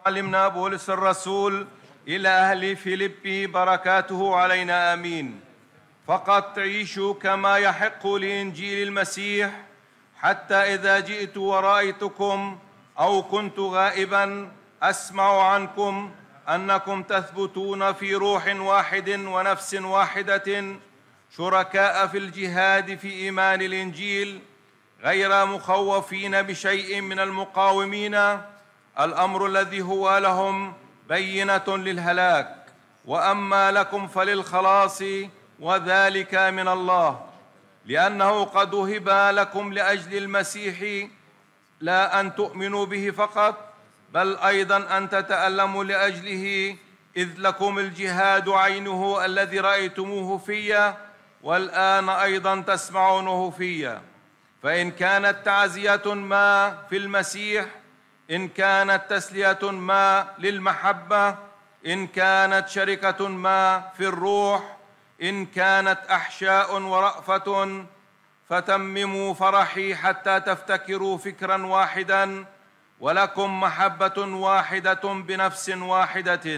معلمنا بولس الرسول إلى أهل فيلبي بركاته علينا آمين. فقط عيشوا كما يحق لإنجيل المسيح، حتى إذا جئت ورأيتكم أو كنت غائبا أسمع عنكم أنكم تثبتون في روح واحد ونفس واحدة، شركاء في الجهاد في إيمان الإنجيل، غير مخوفين بشيء من المقاومين، الأمر الذي هو لهم بينة للهلاك، وأما لكم فللخلاص، وذلك من الله، لأنه قد وهب لكم لأجل المسيح لا أن تؤمنوا به فقط، بل أيضا أن تتألموا لأجله، إذ لكم الجهاد عينه الذي رأيتموه في، والآن أيضا تسمعونه في. فإن كانت تعزية ما في المسيح، إن كانت تسلية ما للمحبة، إن كانت شركة ما في الروح، إن كانت أحشاء ورأفة، فتمموا فرحي حتى تفتكروا فكرا واحدا، ولكم محبة واحدة بنفس واحدة،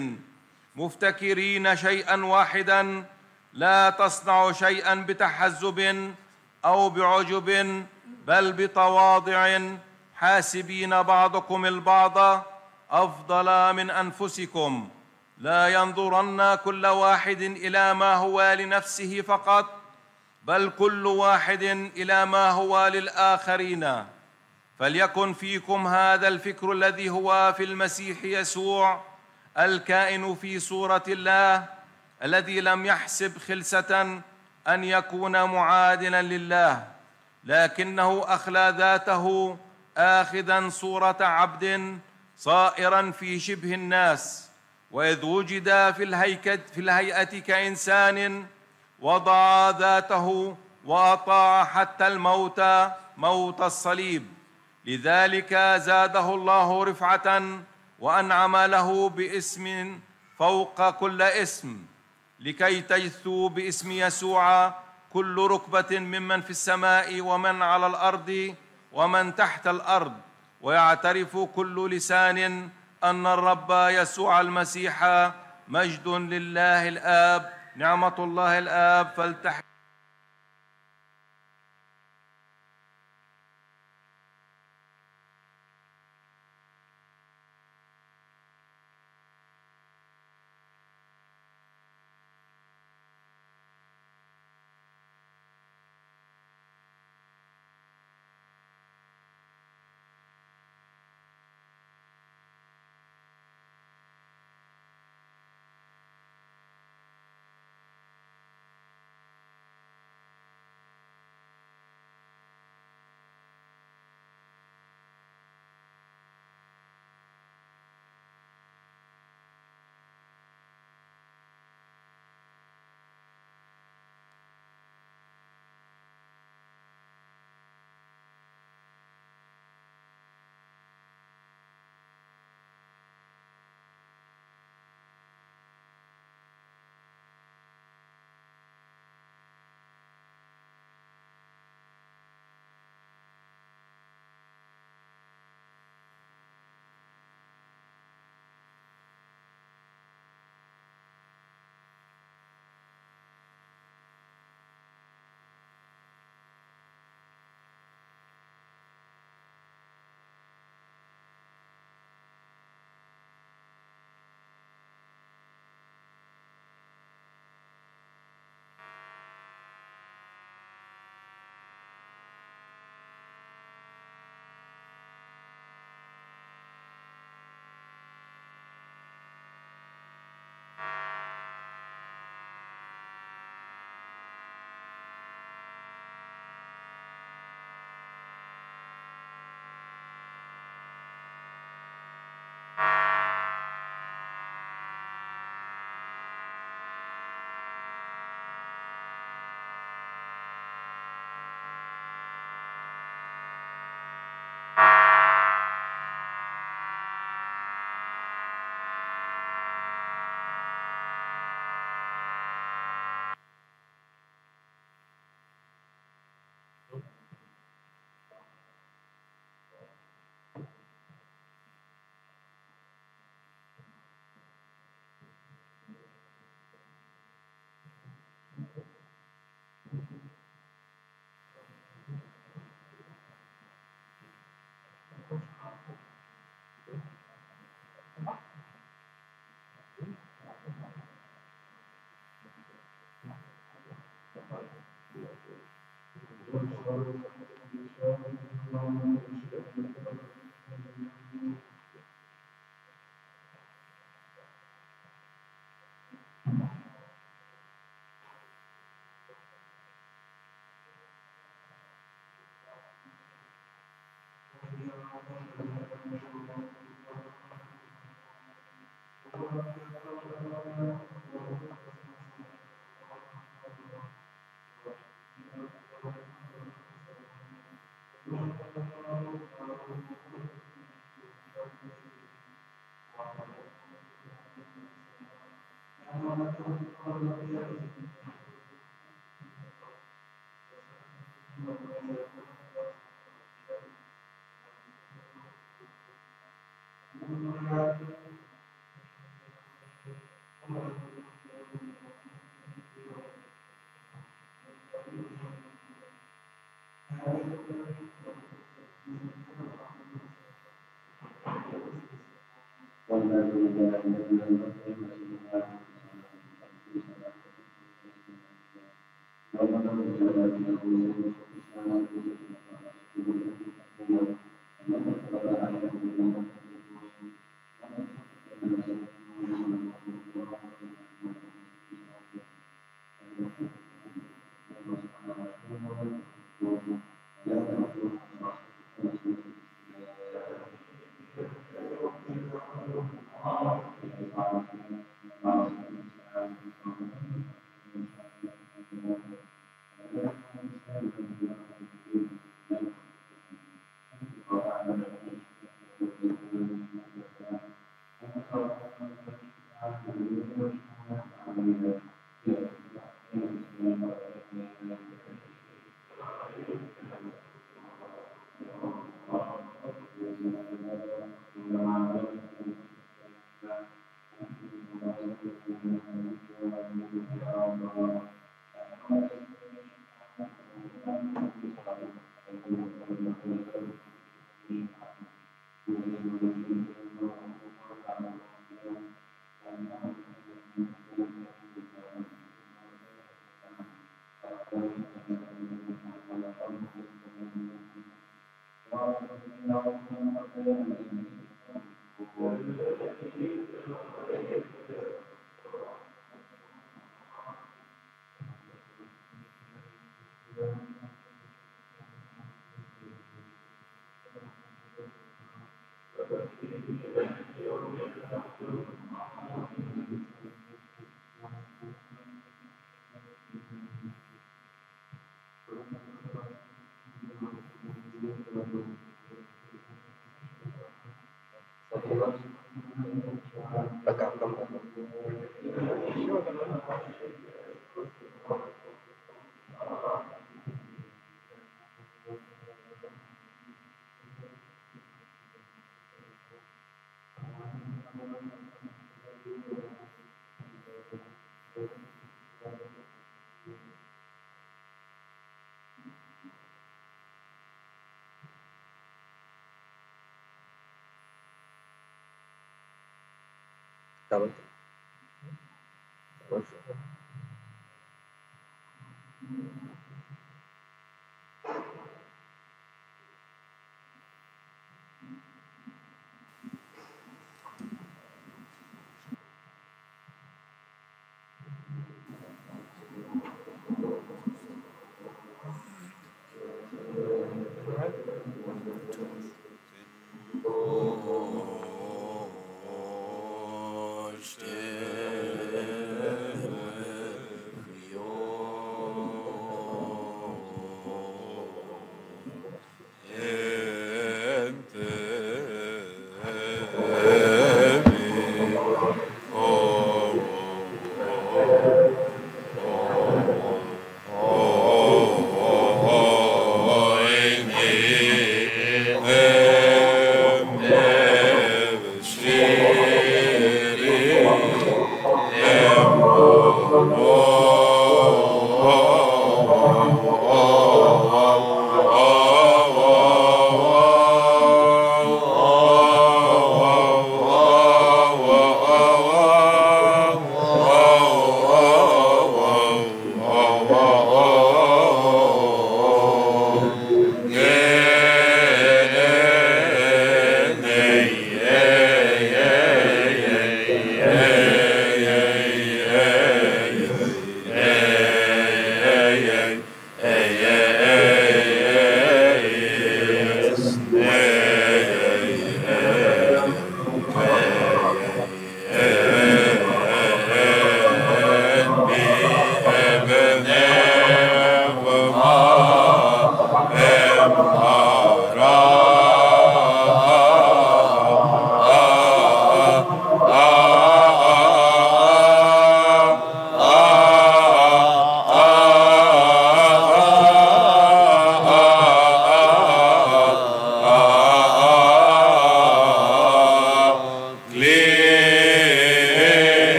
مفتكرين شيئا واحدا، لا تصنعوا شيئا بتحزب أو بعجب، بل بتواضع، حاسبين بعضكم البعض أفضل من أنفسكم، لا ينظرن كل واحد إلى ما هو لنفسه فقط، بل كل واحد إلى ما هو للآخرين. فليكن فيكم هذا الفكر الذي هو في المسيح يسوع، الكائن في صورة الله، الذي لم يحسب خلسة أن يكون معادلا لله، لكنه أخلى ذاته، آخذا صورة عبد، صائرا في شبه الناس، وإذ وجد في الهيئة كإنسان، وضع ذاته وأطاع حتى الموت، موت الصليب. لذلك زاده الله رفعة، وأنعم له باسم فوق كل اسم، لكي تجثو باسم يسوع كل ركبة ممن في السماء ومن على الأرض ومن تحت الأرض، ويعترف كل لسان أن الرب يسوع المسيح مجد لله الآب. نعمة الله الآب فلتحل Tamam. Boş ver.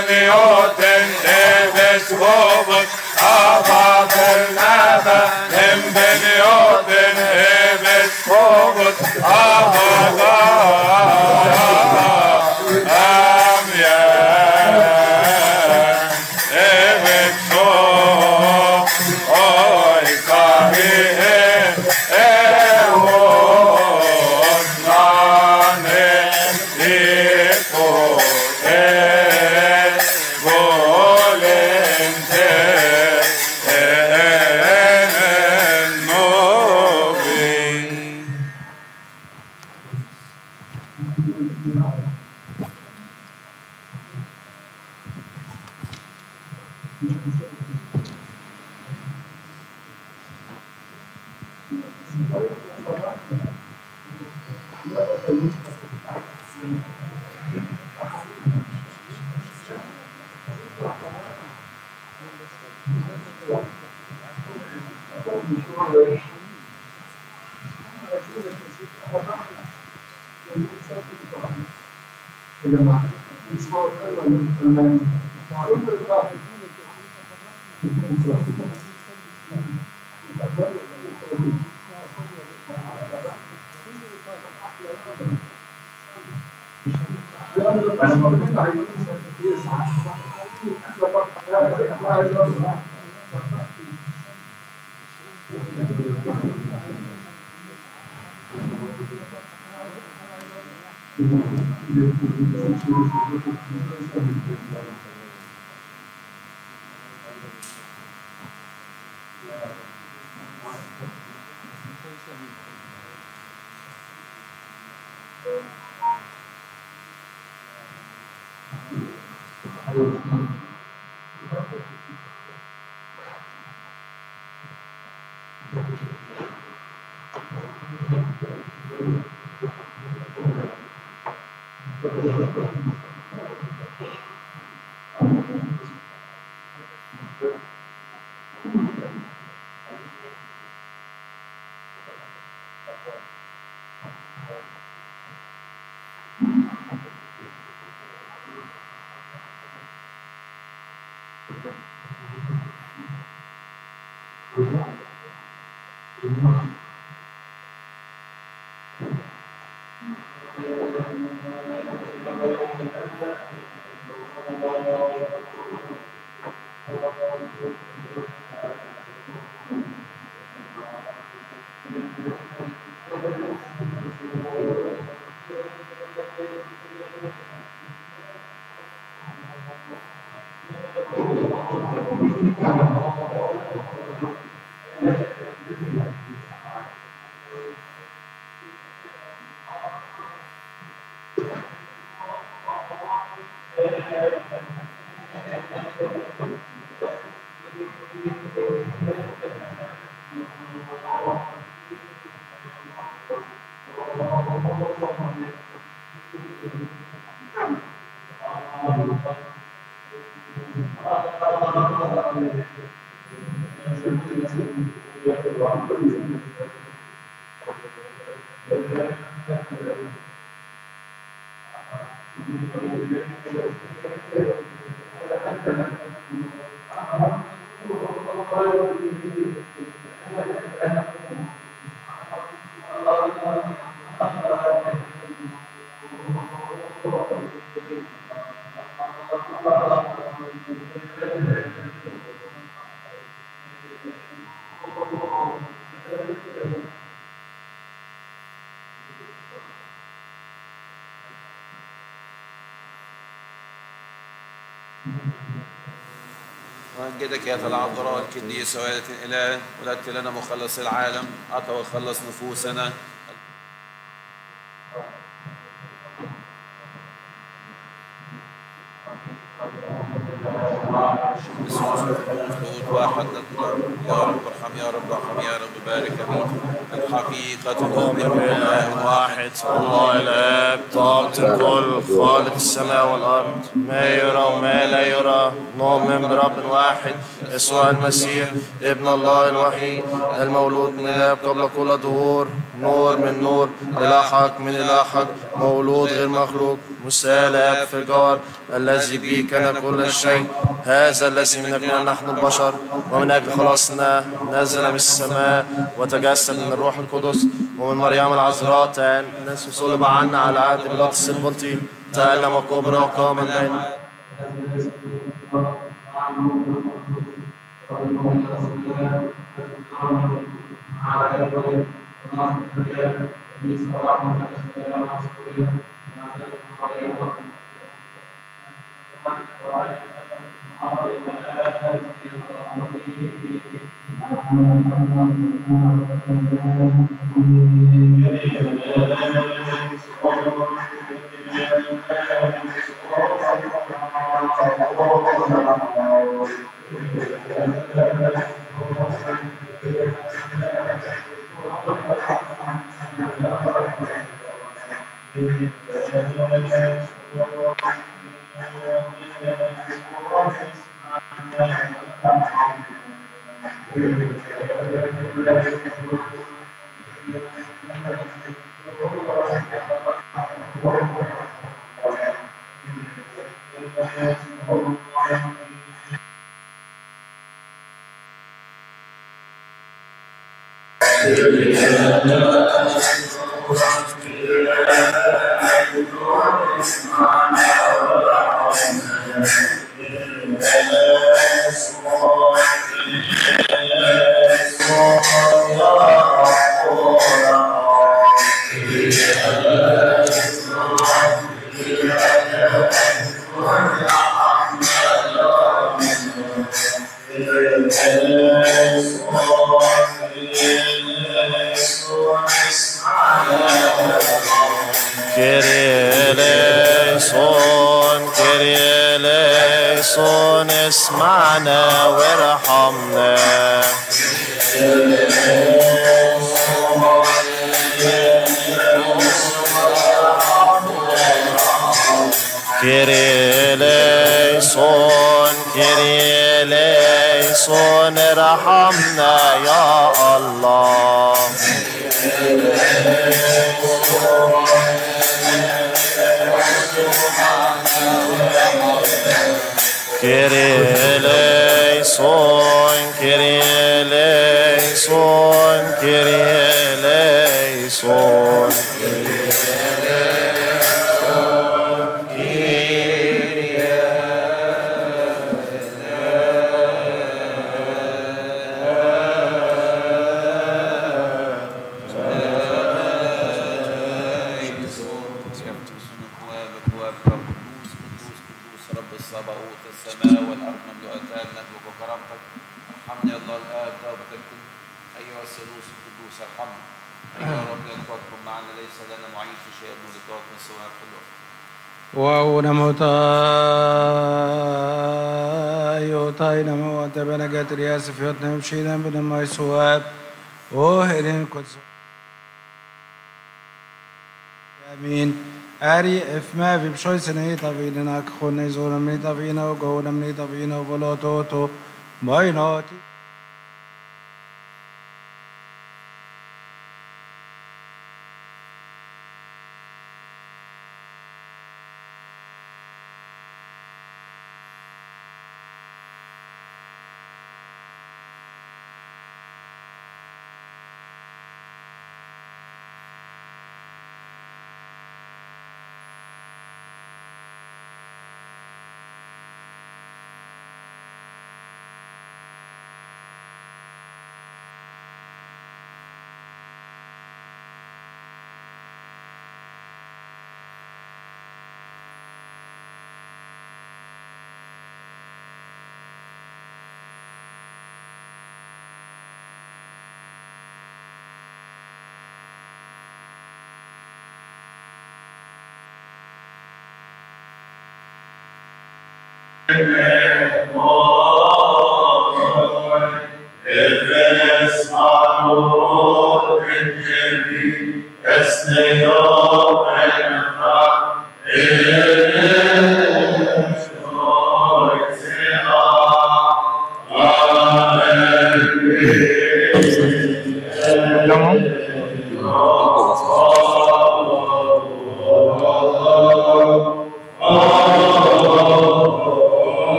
بنيوت لبس خبز أضاف النبى من بنيوت لبس خبز أضاف نمجدك يا العذراء القديسة والدة الإله، ولدت لنا مخلص العالم، أعطى وخلص نفوسنا. واحد يا رب ارحم، يا رب ارحم، يا رب بارك امين. الحقيقة نؤمن بإله واحد الله الآب طاقة الكل خالق السماء والأرض، ما يرى وما لا يرى. نؤمن برب واحد يسوع المسيح ابن الله الوحيد المولود من الآب قبل كل ظهور، نور من نور، إله حق من إله حق، مولود غير مخلوق، مسالب في الجوهر الذي به كان كل شيء، هذا الذي من أجلنا نحن البشر ومن أجل خلاصنا نزل من السماء وتجسد من الروح القدس ومن مريم العذراء، الناس صلب عنا على عهد بيلاطس البنطي، تألم وكبر وقام من بين اسمعنا وارحمنا. كيري ليسون كيري ليسون ارحمنا يا الله. Kyrie eleison, Kyrie eleison, Kyrie eleison, Kyrie eleison, Kyrie السماء والأرض مملوءتان ندعوك وكرامتك. ارحمني يا الله الآب توبتك أيها الثالوث القدوس ارحمنا. أيها الرب يذكركم معنا ليس لنا معين في شيء من لقاءات من سواك في الوقت. وأونموتا نمو وتبنى جات رياس في وطن مشينا بنما يسواب وهرين قدس. آمين. أري إفما في بشوي سنة طبينا كخون زورا من طبينا وقونا من طبينا وبلوتوتو بايناتي.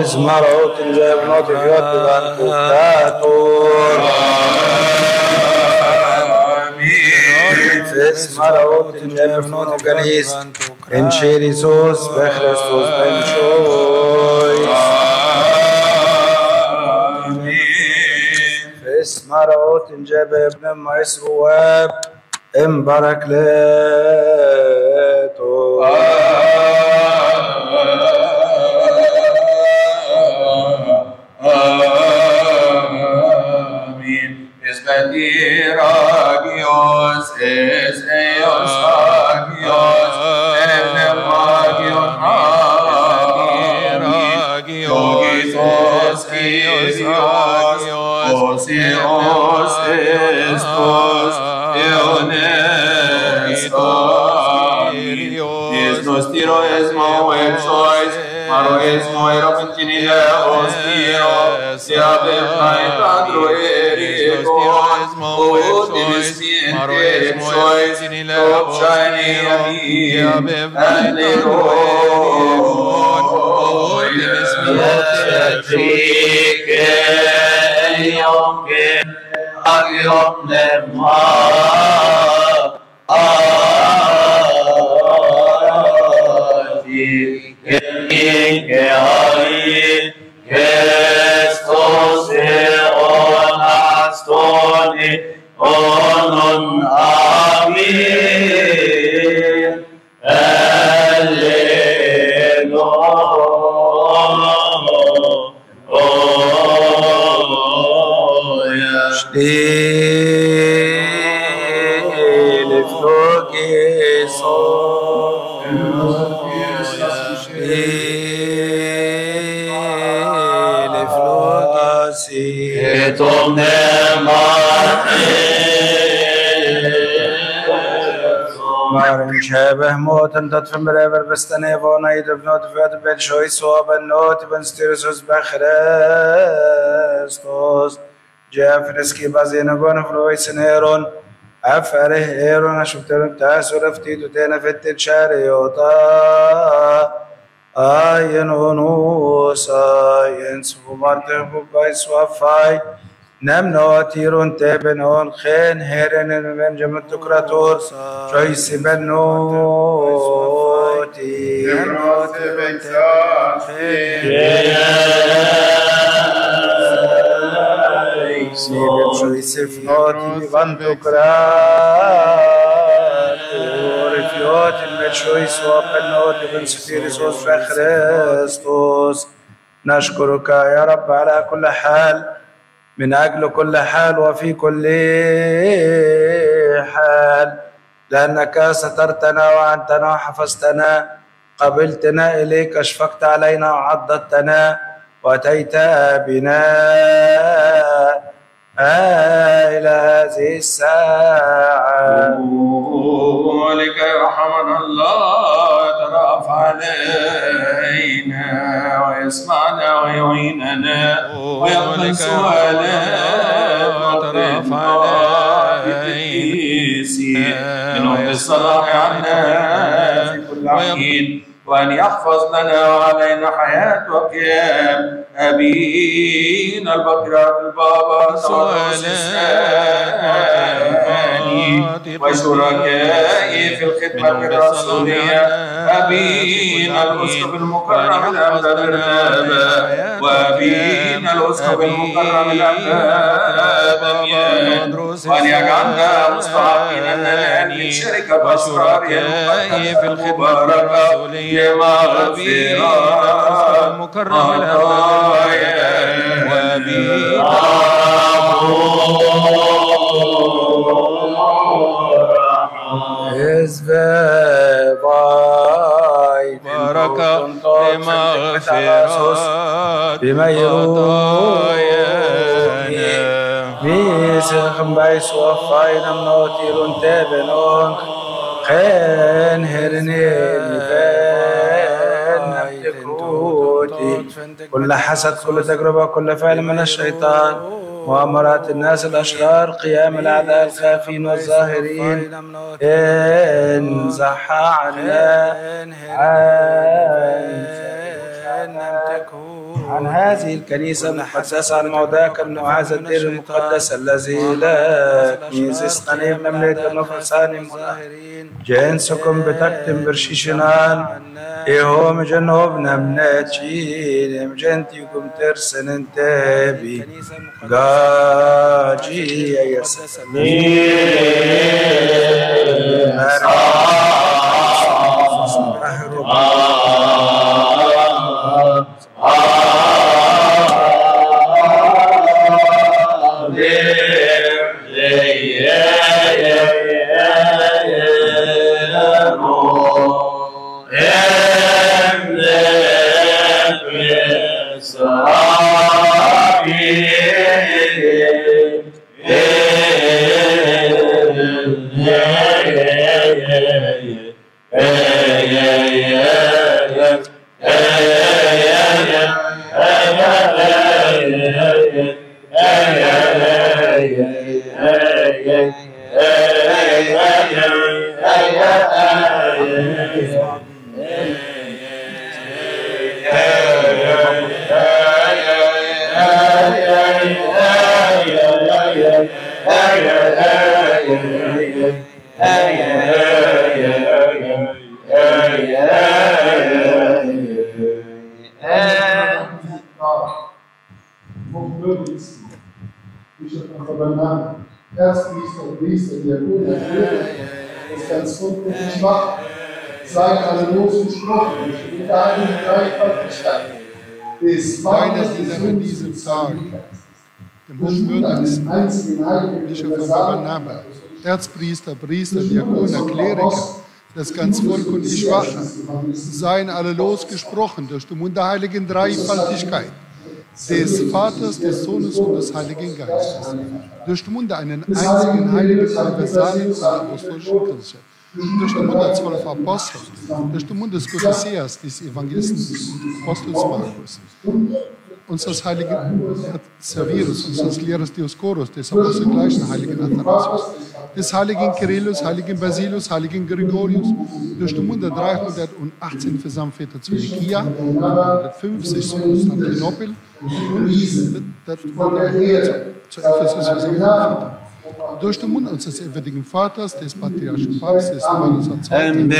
Ismarot Jebnot Yotivan Kukatur Ismarot Jebnot Galis in Cherisos Bechrestos Benchoy Ismarot Jebn Maisruab in Barakleto Agios es Eos Agios Enemagios Agios Eos Osios estos Eonestos Tiro esmo exois Maro esmo eropentinile ostiro Siabe Naitandro Onon amin Alleluia Marin Shebeh Moten dat from Rever Bestanevon Aid not Ved Ben Choice of a note Ben Styrus Bechrestos Jeffreski Bazinagon of Royce and Aaron Afare Aaron Ashupter Tasur of Tito Tena Fetted Chariota Ayenonu Science who Martin by Swafai نمنا تيرون تبنون خين هيرن بنجم تكراتور جويس بنوتي نمنا سيبن جويس فنوتي ببن تكراتور فيوت المجويس وبنوتي بن سفيرسوس فخرستوس نشكرك يا رب على كل حال من أجل كل حال وفي كل حال لأنك سترتنا وعنتنا وحفظتنا قبلتنا إليك أشفقت علينا وعضدتنا وأتيت بنا إلى هذه الساعة لكي رحمنا الله يترأف علينا ويسمعنا ويعيننا ويقبل سؤالنا ويترأف علينا إنه الصلاح عنا في كل حين وأن يحفظ لنا وعلينا حياة وقيام أبينا البكرات البابا وشركائي في الخدمة الرسولية أبينا الأسقف المكرم الأنبا برنابا وأبينا الأسقف المكرم الأنبا وأن يجعلنا مستحقين أن نشارك بأسراره في الخدمة الرسولية مغفرة المكرم بركة لمغفرات بميرون بيسخم بايس وفاينا منوتيرون تابنون خين هرنين كل حسد كل تجربة كل فعل من الشيطان مؤامرات الناس الأشرار قيام الأعداء الخافين والظاهرين انزح عنا عن هذه الكنيسة المقدسة، عن موضعك المعاذ الدير المقدس الذي لا كنيزة قنيم نملة نفسان جنسكم بتكتم برشيشنان إيهم جنوب نمناتشين جنتيكم ترسن انتبي قاجي يسلمين Priester, Diakon, das ganz grundsätzlich macht, seien alle losgesprochen, mit einer Dreifaltigkeit des Vaters, des Sohnes, des Heiligen Geistes. Dem hochwürdigen Bischof von Barnaba, Erzpriester, Priester, Diakoner, Kleriker, das ganze Volk und die Schwachen, seien alle losgesprochen durch den Mund der heiligen Dreifaltigkeit des Vaters, des Sohnes und des Heiligen Geistes, durch den Mund einen einzigen heiligen universalen und apostolischen Kirche, durch den Mund der 12 Apostel, durch den Mund des Gottesseers, des Evangelisten und Apostels Markus, unseres heiligen Severus, unseres Lehrers Dioscoros, des apostelgleichen heiligen Athanasius, des heiligen Kyrillus, heiligen Basilus, heiligen Gregorius, durch den Mund der 318 Versammlungsväter zu Nikia, 150 zu Konstantinopel und zu Ephesus Versammlungsväter. Durch den Mund unseres ewigen Vaters, des patriarchischen Papstes, des Johannes II.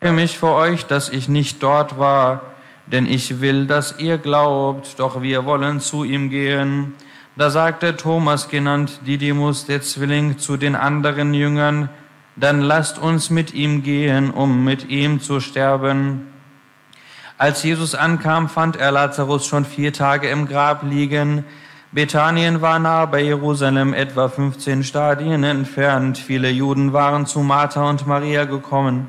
mich vor euch, dass ich nicht dort war, denn ich will, dass ihr glaubt, doch wir wollen zu ihm gehen. Da sagte Thomas, genannt Didymus, der Zwilling, zu den anderen Jüngern, dann lasst uns mit ihm gehen, um mit ihm zu sterben. Als Jesus ankam, fand er Lazarus schon 4 Tage im Grab liegen. Bethanien war nahe bei Jerusalem, etwa 15 Stadien entfernt. Viele Juden waren zu Martha und Maria gekommen,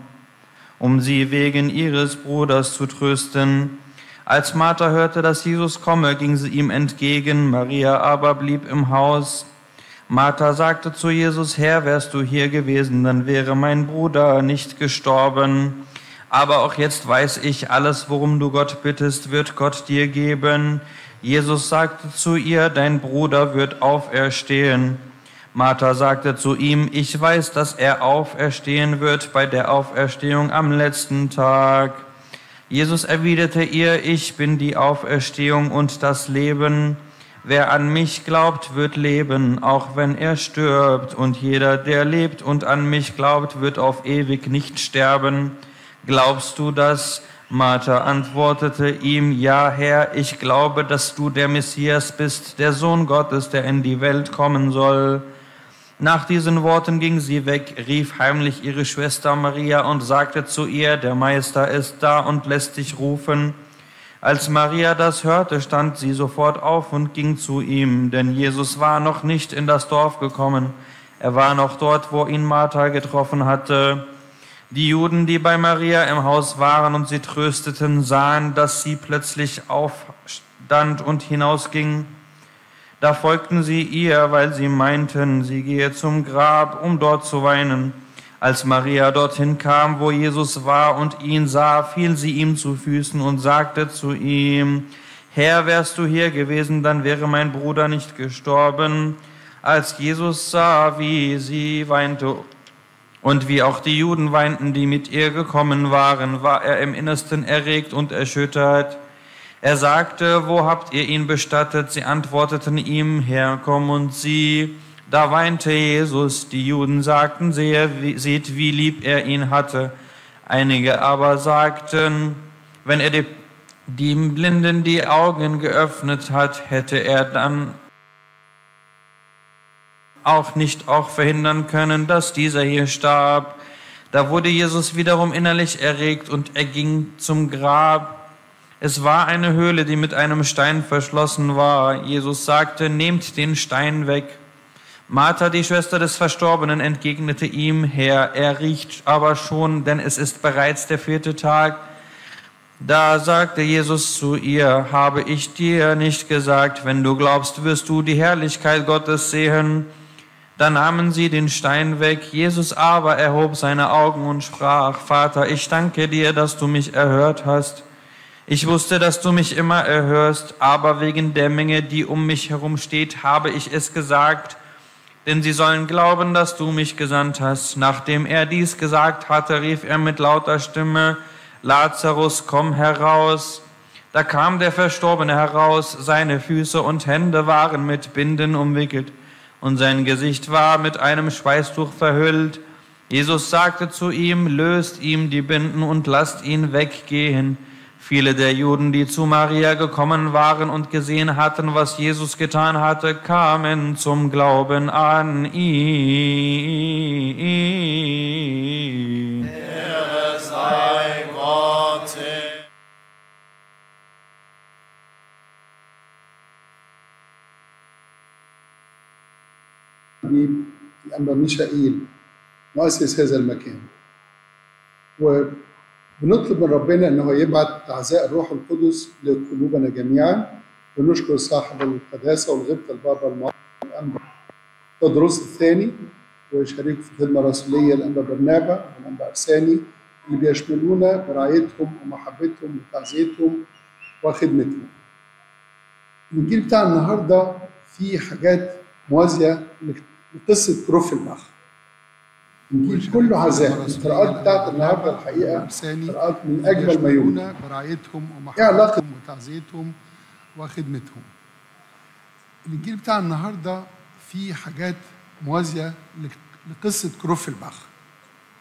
um sie wegen ihres Bruders zu trösten. Als Martha hörte, dass Jesus komme, ging sie ihm entgegen, Maria aber blieb im Haus. Martha sagte zu Jesus, Herr, wärst du hier gewesen, dann wäre mein Bruder nicht gestorben. Aber auch jetzt weiß ich, alles, worum du Gott bittest, wird Gott dir geben. Jesus sagte zu ihr, dein Bruder wird auferstehen. Martha sagte zu ihm, ich weiß, dass er auferstehen wird bei der Auferstehung am letzten Tag. Jesus erwiderte ihr, ich bin die Auferstehung und das Leben. Wer an mich glaubt, wird leben, auch wenn er stirbt. Und jeder, der lebt und an mich glaubt, wird auf ewig nicht sterben. Glaubst du das? Martha antwortete ihm, ja, Herr, ich glaube, dass du der Messias bist, der Sohn Gottes, der in die Welt kommen soll. Nach diesen Worten ging sie weg, rief heimlich ihre Schwester Maria und sagte zu ihr, der Meister ist da und lässt dich rufen. Als Maria das hörte, stand sie sofort auf und ging zu ihm, denn Jesus war noch nicht in das Dorf gekommen. Er war noch dort, wo ihn Martha getroffen hatte. Die Juden, die bei Maria im Haus waren und sie trösteten, sahen, dass sie plötzlich aufstand und hinausging. Da folgten sie ihr, weil sie meinten, sie gehe zum Grab, um dort zu weinen. Als Maria dorthin kam, wo Jesus war und ihn sah, fiel sie ihm zu Füßen und sagte zu ihm, Herr, wärst du hier gewesen, dann wäre mein Bruder nicht gestorben. Als Jesus sah, wie sie weinte und wie auch die Juden weinten, die mit ihr gekommen waren, war er im Innersten erregt und erschüttert. Er sagte, wo habt ihr ihn bestattet? Sie antworteten ihm, Herr, komm und sieh. Da weinte Jesus. Die Juden sagten, seht, wie lieb er ihn hatte. Einige aber sagten, wenn er dem Blinden die Augen geöffnet hat, hätte er dann auch nicht verhindern können, dass dieser hier starb. Da wurde Jesus wiederum innerlich erregt und er ging zum Grab. Es war eine Höhle, die mit einem Stein verschlossen war. Jesus sagte, nehmt den Stein weg. Martha, die Schwester des Verstorbenen, entgegnete ihm, Herr, er riecht aber schon, denn es ist bereits der 4. Tag. Da sagte Jesus zu ihr, habe ich dir nicht gesagt, wenn du glaubst, wirst du die Herrlichkeit Gottes sehen. Da nahmen sie den Stein weg. Jesus aber erhob seine Augen und sprach, Vater, ich danke dir, dass du mich erhört hast. Ich wusste, dass du mich immer erhörst, aber wegen der Menge, die um mich herum steht, habe ich es gesagt, denn sie sollen glauben, dass du mich gesandt hast. Nachdem er dies gesagt hatte, rief er mit lauter Stimme, Lazarus, komm heraus. Da kam der Verstorbene heraus, seine Füße und Hände waren mit Binden umwickelt und sein Gesicht war mit einem Schweißtuch verhüllt. Jesus sagte zu ihm, löst ihm die Binden und lasst ihn weggehen. Viele der Juden, die zu Maria gekommen waren und gesehen hatten, was Jesus getan hatte, kamen zum Glauben an ihn. Ehre sei Gott. الأنبا ميشائيل مؤسس هذا المكان، وبنطلب من ربنا أنه يبعث عزاء الروح القدس لقلوبنا جميعا. ونشكر صاحب القداسة والغبطة البابا المعظم الأنبا تدرس الثاني وشريك في الخدمة الرسولية الأنبا برنابا والأنبا أرساني، اللي بيشملونا برعايتهم ومحبتهم وتعزيتهم وخدمتهم. الإنجيل بتاع النهارده فيه حاجات موازية لقصة كروفلباخ. الإنجيل كله عزاء. القراءات بتاعت النهارده الحقيقة قراءات من أجمل ما يمكن. برعايتهم إيه علاقة ومحبتهم وتعزيتهم وخدمتهم. الإنجيل بتاع النهارده فيه حاجات موازية لقصة كروفلباخ.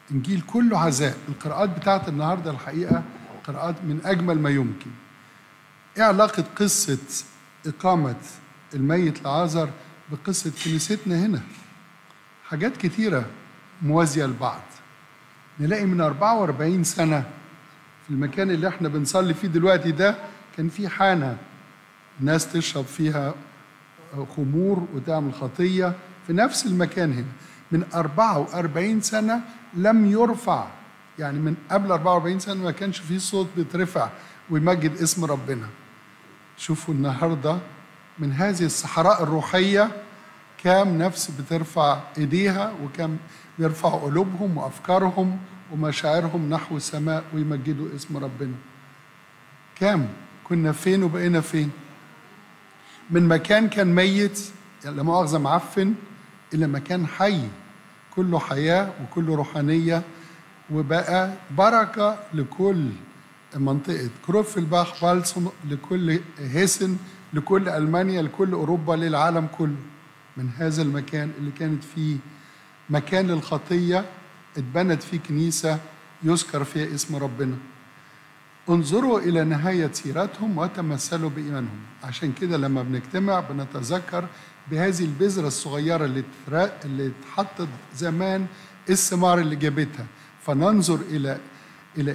إنجيل كله عزاء. القراءات بتاعت النهاردة الحقيقة قراءات من أجمل ما يمكن. إيه علاقة قصة إقامة الميت لعازر بقصة كنيستنا هنا؟ حاجات كتيرة موازية لبعض. نلاقي من 44 سنة في المكان اللي احنا بنصلي فيه دلوقتي ده كان في حانة الناس تشرب فيها خمور وتعمل خطية في نفس المكان هنا. من 44 سنة لم يرفع، يعني من قبل 44 سنة ما كانش فيه صوت بيترفع ويمجد اسم ربنا. شوفوا النهاردة من هذه الصحراء الروحية كام نفس بترفع ايديها وكام بيرفعوا قلوبهم وافكارهم ومشاعرهم نحو السماء ويمجدوا اسم ربنا. كام كنا فين وبقينا فين؟ من مكان كان ميت يعني لا مؤاخذة معفن الى مكان حي كله حياة وكله روحانية، وبقى بركة لكل منطقة كروفلباخ بالسوم، لكل هيسن، لكل ألمانيا، لكل أوروبا، للعالم كله. من هذا المكان اللي كانت فيه مكان للخطية اتبنت فيه كنيسة يذكر فيها اسم ربنا. انظروا إلى نهاية سيرتهم وتمثلوا بإيمانهم. عشان كده لما بنجتمع بنتذكر بهذه البذرة الصغيرة اللي اتحطت زمان، الثمار اللي جابتها، فننظر إلى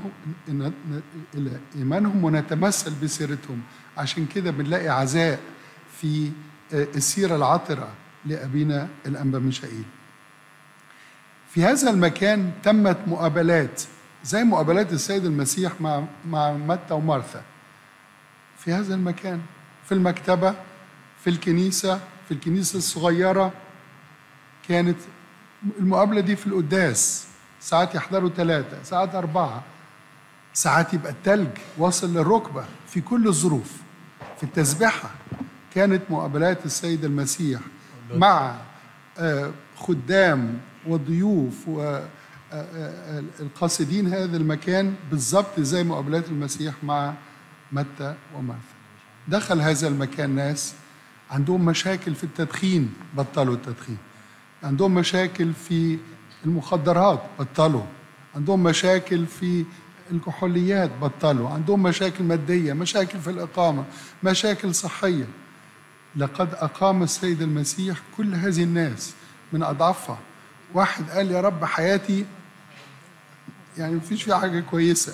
إيمانهم ونتمثل بسيرتهم. عشان كده بنلاقي عزاء في السيرة العطرة لأبينا الأنبا ميشائيل. في هذا المكان تمت مقابلات زي مقابلات السيد المسيح مع متى ومارثا. في هذا المكان، في المكتبة، في الكنيسة الصغيرة، كانت المقابلة دي في القداس. ساعات يحضروا 3، ساعات 4، ساعات يبقى التلج واصل للركبة. في كل الظروف. في التسبيحة كانت مقابلات السيد المسيح مع خدام وضيوف والقاصدين هذا المكان بالضبط زي مقابلات المسيح مع متى ومارثا. دخل هذا المكان ناس عندهم مشاكل في التدخين، بطلوا التدخين. عندهم مشاكل في المخدرات، بطلوا. عندهم مشاكل في الكحوليات، بطلوا. عندهم مشاكل مادية، مشاكل في الإقامة، مشاكل صحية. لقد أقام السيد المسيح كل هذه الناس من أضعافها. واحد قال يا رب حياتي يعني مفيش فيها حاجة كويسة.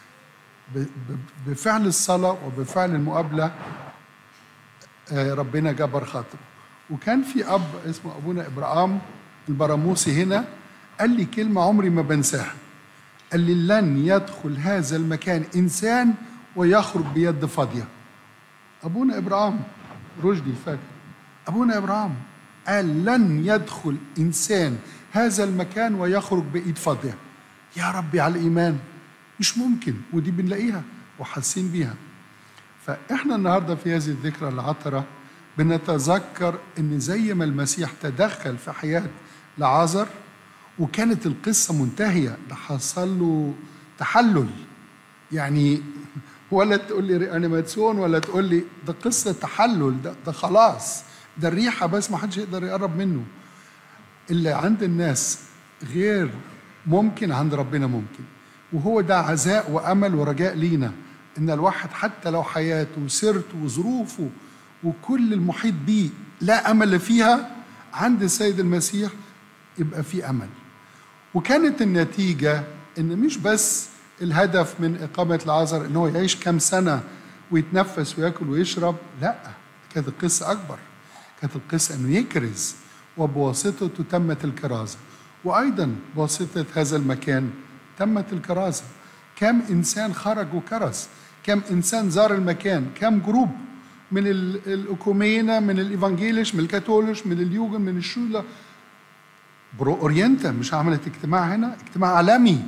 بفعل الصلاة وبفعل المقابلة ربنا جبر خاطره. وكان في أب اسمه أبونا إبراهام البراموسي هنا قال لي كلمة عمري ما بنساها. قال لي لن يدخل هذا المكان إنسان ويخرج بيد فاضية. أبونا إبراهام رشدي الفاكر، أبونا إبراهام قال لن يدخل إنسان هذا المكان ويخرج بإيد فاضية. يا ربي على الإيمان، مش ممكن. ودي بنلاقيها وحاسين بيها. فإحنا النهاردة في هذه الذكرى العطرة بنتذكر إن زي ما المسيح تدخل في حياة لعازر وكانت القصة منتهية، ده حصل له تحلل. يعني ولا تقول لي ريانيماسيون ولا تقول لي ده قصة تحلل، ده خلاص، ده الريحة بس ما حدش يقدر يقرب منه. اللي عند الناس غير ممكن عند ربنا ممكن. وهو ده عزاء وأمل ورجاء لينا، إن الواحد حتى لو حياته وسيرته وظروفه وكل المحيط بيه لا أمل فيها، عند السيد المسيح يبقى في أمل. وكانت النتيجة إن مش بس الهدف من إقامة لعازر إن هو يعيش كام سنة ويتنفس ويأكل ويشرب، لا، كانت القصة أكبر. كانت القصة إنه يكرز، وبواسطته تمت الكرازة. وأيضا بواسطة هذا المكان تمت الكرازة. كم إنسان خرج وكرز، كم إنسان زار المكان، كم جروب من الأكومينا، من الإيفانجيليش، من الكاثوليش، من اليوجن، من الشولة. برو أورينتا مش عملت اجتماع هنا، اجتماع عالمي.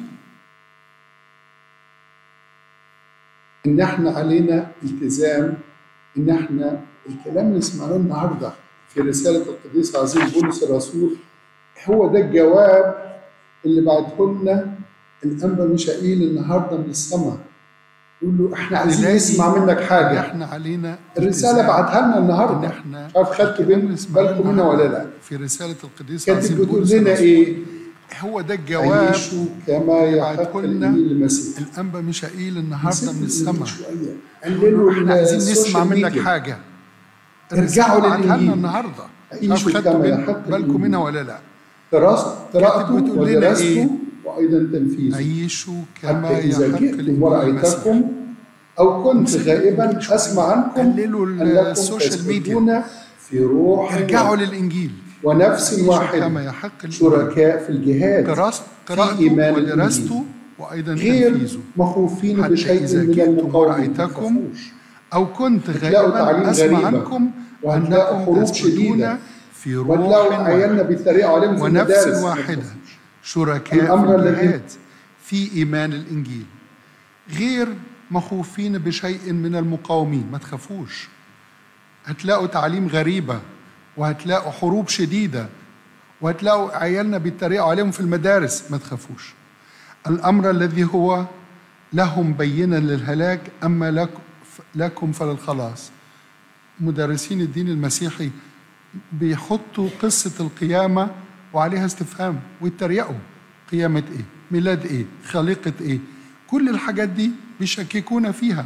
إن احنا علينا التزام، إن احنا الكلام اللي سمعناه النهارده في رسالة القديس عظيم بولس الرسول هو ده الجواب اللي بعته لنا الأنبا ميشائيل النهارده من السماء. يقول له احنا عايزين نسمع منك حاجة. احنا علينا الرسالة بعتها لنا النهارده. احنا مش عارف خدتوا بالكم منها ولا لا. في رسالة القديس عظيم بولس بتقول لنا ايه؟ هو ده الجواب عيشوا كما يحق الإنجيل المسيح. الأنبا ميشائيل النهارده من السماء قللوا احنا عايزين نسمع السوشيال منك ميديا. حاجة ارجعوا عنها للإنجيل. النهارده عيشوا شوف كما خدتوا يحق بالكم الإنجيل. منها ولا لا؟ قرأتوا بتقول لنا ودرستوا إيه؟ وأيضا تنفيذ. عيشوا كما حتى إذا يحق جئتم الإنجيل ورأيتكم أو كنت غائبا أسمع عنكم قللوا أنكم السوشيال ميديا. تسجدون في روح ارجعوا للإنجيل ونفس كما واحدة يحق الإنجيل. شركاء في الجهاد في إيمان ودرستوا وأيضا غير تنفيذوا مخوفين حتى بشيء إذا من جئتم المقاومة. ورأيتكم أو كنت هتلاقوا تعليم غائبا أسمع غريبة. عنكم وهتلاقوا أنكم حروب تسجدون شديدة. في روح وتلاقوا واحد عيالنا بيتريقوا عليهم في ونفس المدارس. واحدة شركاء الأمر في الذي- الجهاد في إيمان الإنجيل غير مخوفين بشيء من المقاومين. ما تخافوش، هتلاقوا تعليم غريبة وهتلاقوا حروب شديدة وهتلاقوا عيالنا بيتريقوا عليهم في المدارس. ما تخافوش، الأمر الذي هو لهم بينا للهلاك أما لكم فللخلاص. مدرسين الدين المسيحي بيحطوا قصة القيامة وعليها استفهام ويتريقوا. قيامة إيه؟ ميلاد إيه؟ خليقة إيه؟ كل الحاجات دي بيشككونا فيها.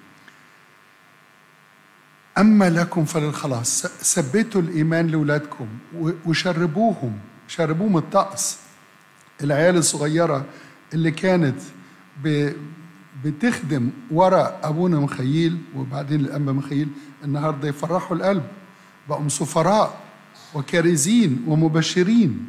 أما لكم فللخلاص. ثبتوا الإيمان لأولادكم وشربوهم الطقس. العيال الصغيرة اللي كانت بتخدم وراء أبونا مخيل وبعدين الأنبا مخيل النهاردة يفرحوا القلب، بقوا سفراء وكارزين ومبشرين،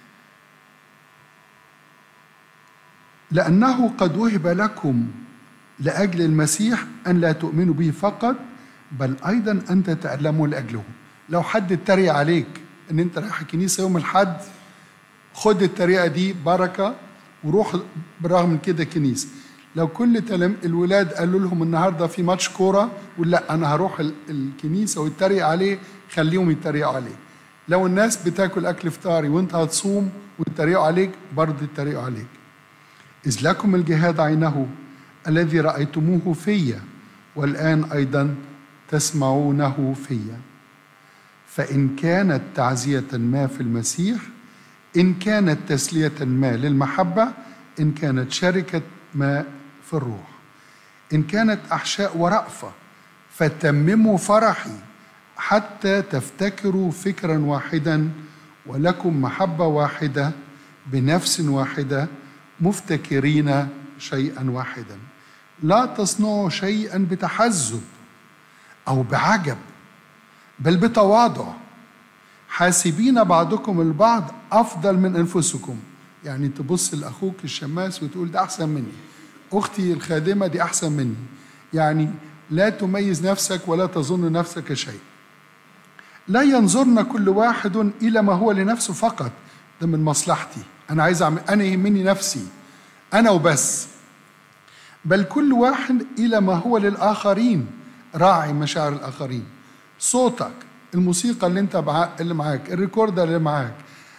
لأنه قد وهب لكم لأجل المسيح أن لا تؤمنوا به فقط بل أيضا أن تتألموا لأجله. لو حد اتريق عليك أن أنت رايح الكنيسة يوم الحد، خد التريقة دي بركة وروح برغم من كده كنيسة. لو كل الولاد قالوا لهم النهارده في ماتش كورة ولا أنا هروح الكنيسة ويتريق عليه، خليهم يتريقوا عليه. لو الناس بتاكل أكل فطاري وأنت هتصوم ويتريقوا عليك، برضه يتريقوا عليك. إذ لكم الجهاد عينه الذي رأيتموه فيا والآن أيضا تسمعونه فيا. فإن كانت تعزية ما في المسيح، إن كانت تسلية ما للمحبة، إن كانت شركة ما في الروح، إن كانت أحشاء ورأفة، فتمموا فرحي حتى تفتكروا فكرا واحدا ولكم محبة واحدة بنفس واحدة مفتكرين شيئا واحدا. لا تصنعوا شيئا بتحزب أو بعجب بل بتواضع، حاسبين بعضكم البعض أفضل من أنفسكم. يعني تبص لأخوك الشماس وتقول ده أحسن مني، أختي الخادمة دي أحسن مني. يعني لا تميز نفسك ولا تظن نفسك شيء. لا ينظرن كل واحد إلى ما هو لنفسه فقط، ده من مصلحتي، أنا عايز أعمل، أنا يهمني نفسي أنا وبس، بل كل واحد إلى ما هو للآخرين، راعي مشاعر الآخرين. صوتك، الموسيقى اللي انت اللي معاك، الريكوردر اللي معاك،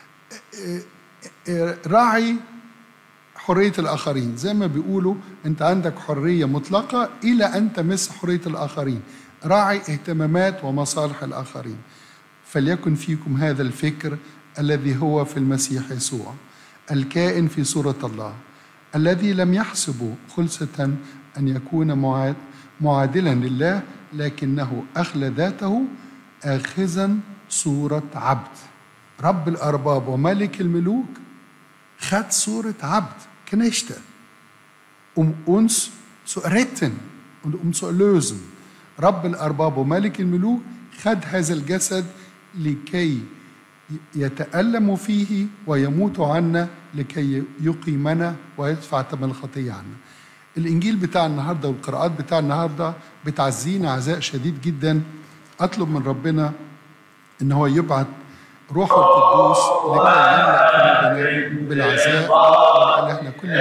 راعي حرية الآخرين. زي ما بيقولوا انت عندك حرية مطلقة إلى أن تمس حرية الآخرين. راعي اهتمامات ومصالح الآخرين. فليكن فيكم هذا الفكر الذي هو في المسيح يسوع الكائن في صورة الله، الذي لم يحسب خلصة أن يكون معادلا لله، لكنه أخلى ذاته آخذا صورة عبد. رب الأرباب وملك الملوك خد صورة عبد. كنيشته uns zu retten und zu erlösen. رب الأرباب وملك الملوك خد هذا الجسد لكي يتألم فيه ويموت عنا لكي يقيمنا ويدفع ثمن الخطية عنا. الإنجيل بتاع النهاردة والقراءات بتاع النهاردة بتعزينا عزاء شديد جدا. أطلب من ربنا إن هو يبعث روحه القدوس لكي يملأ قلوبنا بالعزاء وإلهنا كل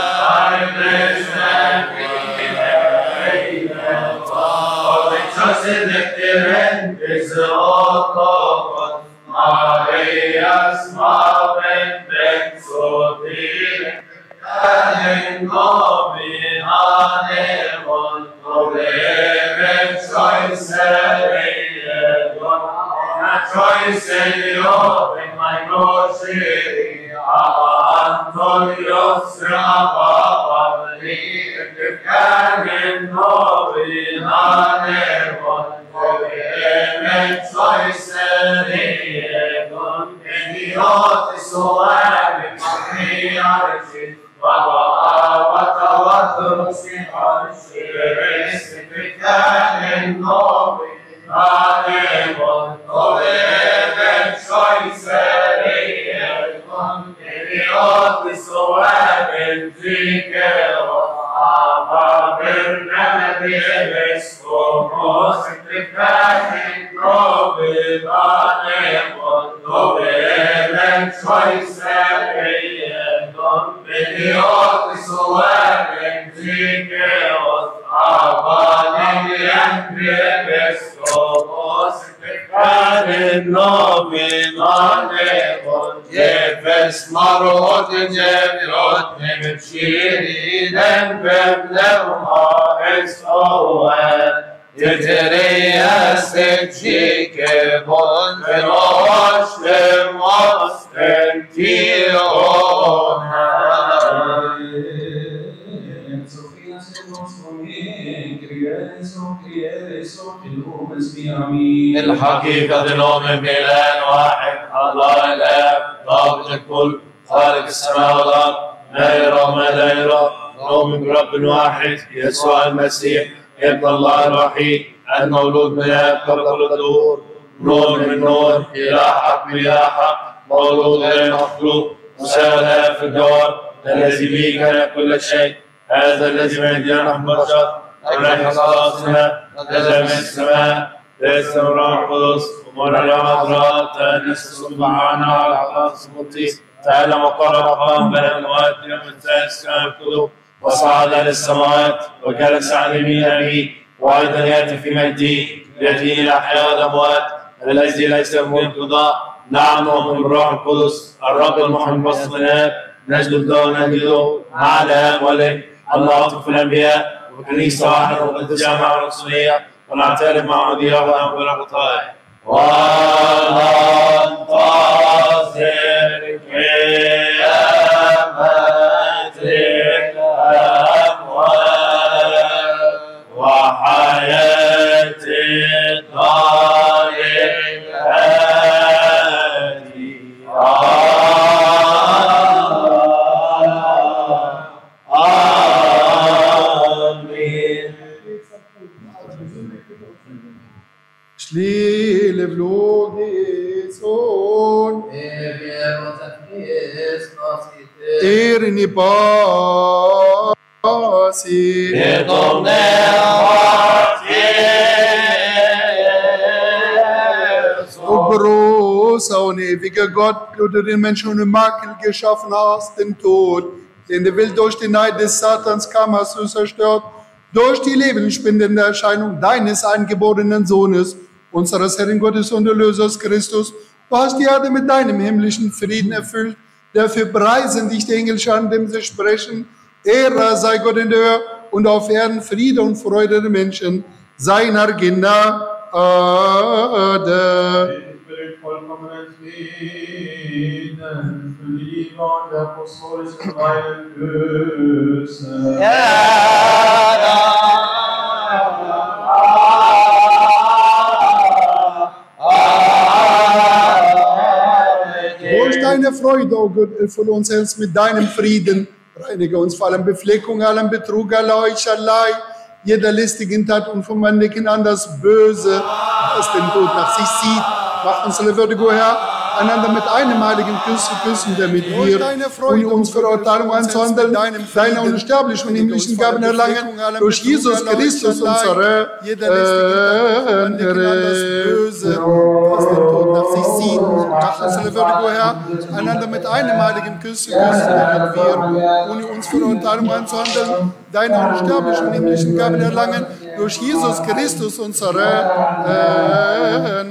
Trust Nüchtern ist Rotkochen, Marias Marvin bringt zu dir. Einen Nomen anem und Probleme Scheußerei und Scheußerei in mein Großschiri, aber Antonius Rababli, keinen Nomen anem und Probleme Scheußerei und Idiotis so ein Matriarchit. وتوتر سحر اسمك كان نومي عالم طبيب شيسرية إليات سواد فيك وصحابة برنامج اسمه اسمك كان نومي عالم طبيب شيسرية Beniot Soem Enriqueos Abanim Bestobos Kanin Novin Anevon Jefes Marot Jemirot Nemchiriden Bemlema Esoen Yeterias Ejikebon Venosh Lemos Ention الحقيقة نؤمن بإله واحد الله الآب ضابط الكل خالق السماء والأرض لا يرى ما لا يرى نؤمن برب واحد يسوع المسيح ابن الله الوحيد المولود من الآب قبل كل الدهور نور من نور إله حق من إله حق مولود غير مخلوق مساواة في الجوهر الذي به كان كل شيء هذا الذي من عندنا نحن بشر ونحن خلاصنا نزل من السماء ليس من روح القدس ومريم أدرات تأنس سبحانه على عطاس المطيس تعالى وقرب مقام بين الأموات يوم الثالث كان القلوب وصعد للسماوات وجلس عن يمين أبيه وأيضا يأتي في مجده يأتي إلى حياة الأموات الذي ليس له انقضاء نعم نؤمن بالروح القدس الرب المحيي بصر الآب نجد له ونجده مع الآب والابن الله في الأنبياء وكنيسة واحدة وجامعة رسولية ونعترف مع عضيها وأنبياء الخطايا وننتظر قيامة الأموات وحياة الدار Schlile vlogison Erini pasi O großer und ewiger Gott, du den Menschen ohne Makel geschaffen hast, den Tod, den der Welt durch den Neid des Satans kam, hast du zerstört, durch die lebensspendende Erscheinung deines eingeborenen Sohnes, unseres Herrn Gottes und Erlösers Christus. Du hast die Erde mit deinem himmlischen Frieden erfüllt. Dafür preisen dich die Engel an, dem sie sprechen. Ehre sei Gott in der Höhe und auf Erden Friede und Freude der Menschen. Seiner Gnade. Vollkommenen Frieden für die Liebe und der apostolischen reinen Größe. Durch deine Freude, o Gott, erfülle uns selbst mit deinem Frieden. Reinige uns vor allem Befleckung, allem Betrug, aller Heuchelei, jeder listigen Tat und vom Andenken an das Böse, das den Tod nach sich zieht. Macht uns alle Würdige, Herr, einander mit einem heiligen Kuss zu küssen, damit wir, ohne uns Verurteilung anzuhandeln, deine unsterblichen und himmlischen Gaben erlangen, durch Jesus Christus, unsere Herr. Was den Tod nach sich zieht, macht uns alle Würdige, Herr, einander mit einem heiligen Kuss zu küssen, damit wir, ohne uns Verurteilung anzuhandeln, deine unsterblichen und himmlischen Gaben erlangen, durch Jesus Christus, unseren Herrn.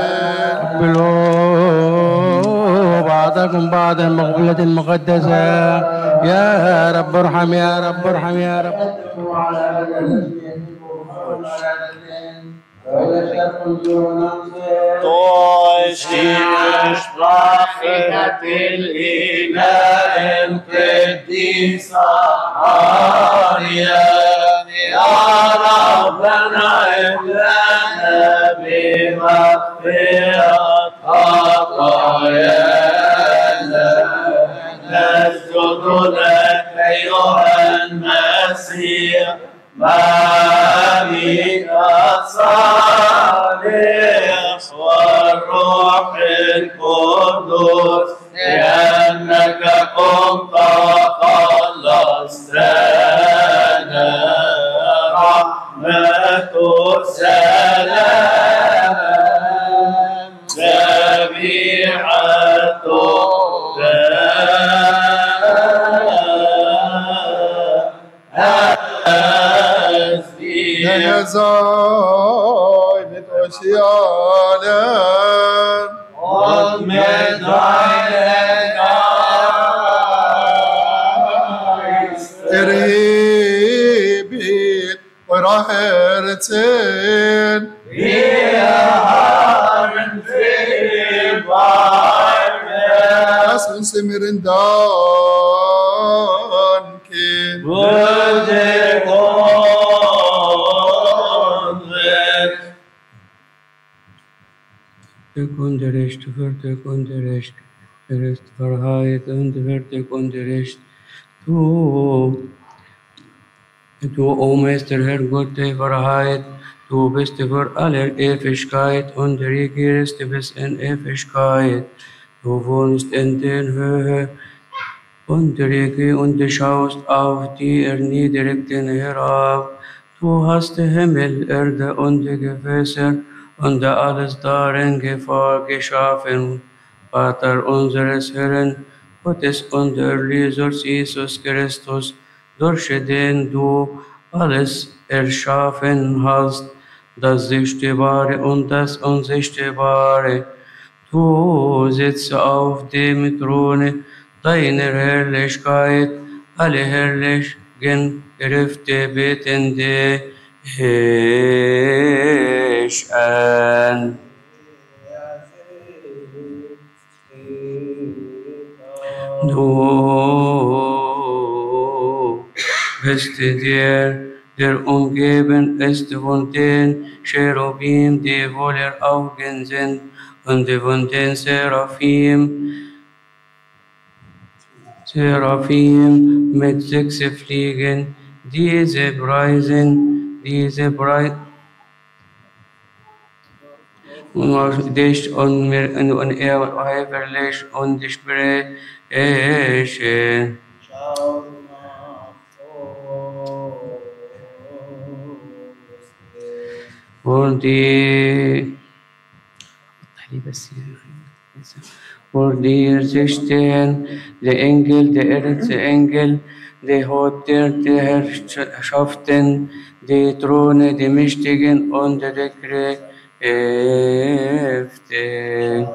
قبلوا بعضكم بعض المقبلة المقدسة يا رب ارحم يا رب ارحم يا رب. Durch die Sprache till Ihnen die Saharia, ja Rabbana lana بمغفرة خطايانا نسجد لك أيها المسيح ما بك الصالح والروح القدس لأنك قمت خلصتنا رحمة السلام ذبيحة Der sei mit euch allen. Und mit deinem Geist. Erhebet eure Herzen. Wir haben viel Weine. Lass uns im Irren danken. Würdig Kunderecht, Wörter Kunderecht, Gerecht Wahrheit und Wörter Kunderecht. Du, o Meister, Herr Gott der Wahrheit, du bist für aller Ewigkeit und regierst bis in Ewigkeit. Du wohnst in der Höhe und Rege und du schaust auf die Erniedrigten herab. Du hast Himmel, Erde und Gewässer und alles darin geschaffen, Vater unseres Herrn, Gottes und Erlösers Jesus Christus, durch den du alles erschaffen hast, das Sichtbare und das Unsichtbare. Du sitzt auf dem Throne deiner Herrlichkeit, alle herrlichen Kräfte beten dich an. Du bist der umgeben ist von den Cherubim, die voller Augen sind, und von den Seraphim mit 6 Fliegen, diese preisen, dich und unheimlich und sprechen. Und vor dir stehen die Engel, die Erzengel, die Häupter der Herrschaften, die Throne, die Mächtigen und die Kräfte.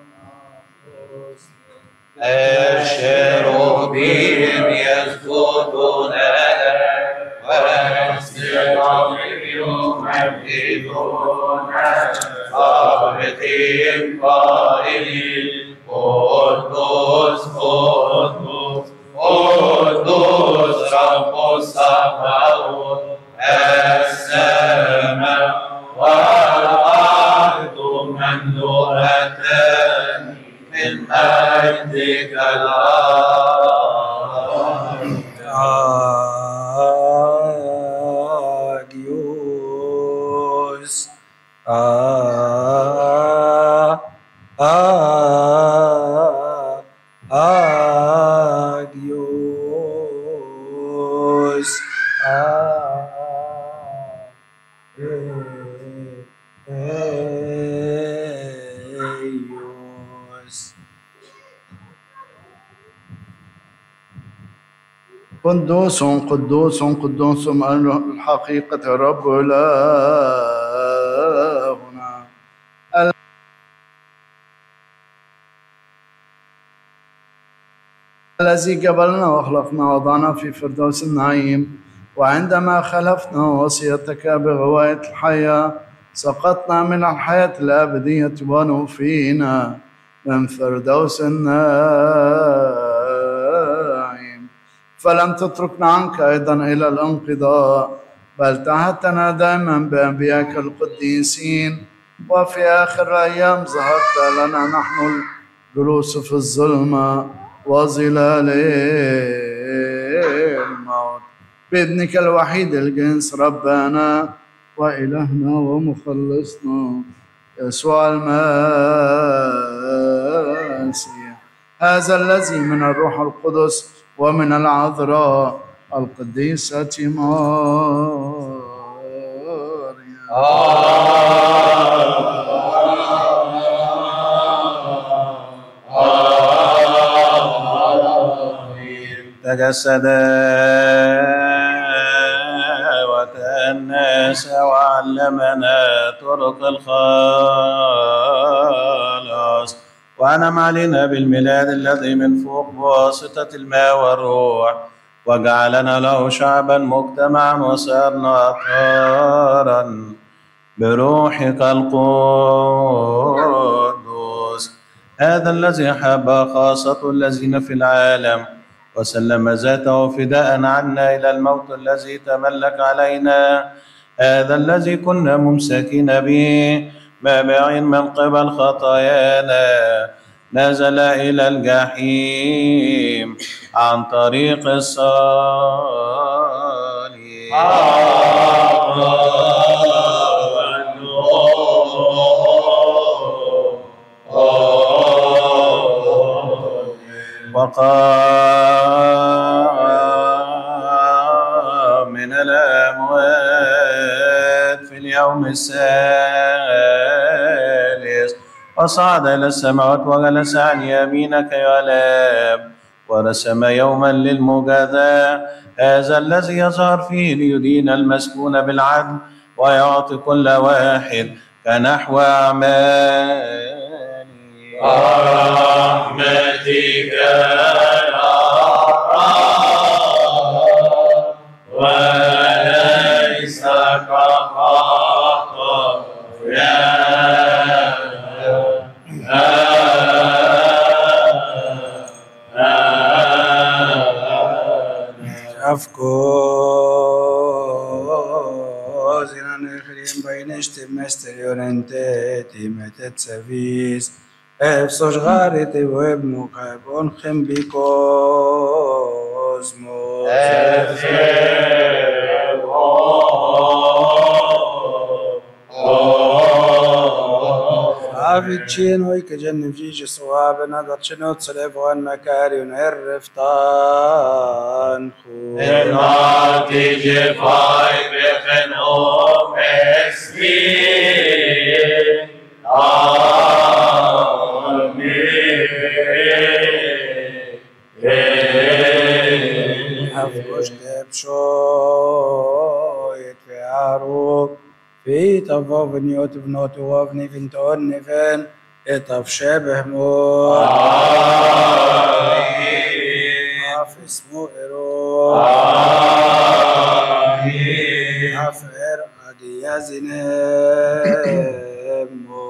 الشروبين يسجدون لك والسراب يمجدون صابتين قائلين قدوس قدوس قدوس رب السماوات السماء والأرض مملوءتان من مجدك Agios, agios, agios. قدوس قدوس قدوس الحقيقة رب إلهنا الذي قبلنا وخلقنا وضعنا في فردوس النعيم، وعندما خلفنا وصيتك بغواية الحياة سقطنا من الحياة الأبدية ونوفينا من فردوس النعيم، فلم تتركنا عنك أيضا إلى الانقضاء، بل تعهدتنا دائما بأنبيائك القديسين، وفي آخر الأيام ظهرت لنا نحن الجلوس في الظلمة وظلال الموت بابنك الوحيد الجنس ربنا وإلهنا ومخلصنا يسوع المسيح، هذا الذي من الروح القدس ومن العذراء القديسة مريم. تجسد وتأنس وعلمنا طرق الخلاص، وأنعم علينا بالميلاد الذي من فوق بواسطة الماء والروح، وجعلنا له شعبا مجتمعا وصرنا أطهارا بروحك القدوس، هذا الذي أحب خاصة الذين في العالم وسلم ذاته فداء عنا إلى الموت الذي تملك علينا، هذا الذي كنا ممسكين به مابعين من قبل خطايانا نزل إلى الجحيم عن طريق الصليب. وقام من الأموات في اليوم الثالث، وصعد إلى السماوات وجلس عن يمينك يا الآب، ورسم يوما للمجازاة، هذا الذي يظهر فيه ليدين المسكون بالعدل ويعطي كل واحد كنحو أعماله. رحمتك وليس Afkozen Efrim beineştim mesteriyorente timetet sevis efsoş garete ve ebnu kaybon khembikosmos عافيتشين ويك جنب جيج صواب نظر شنوت سلف وان مكاري ونعرف طانخو الناتي جفاي بخنوم اسمين آمين حفظ تبشويت في عروق في طفوفن يوتفنوت وفني فنتون نفن اطف شبه موت عف اسمه إروح عف إرقى يزنم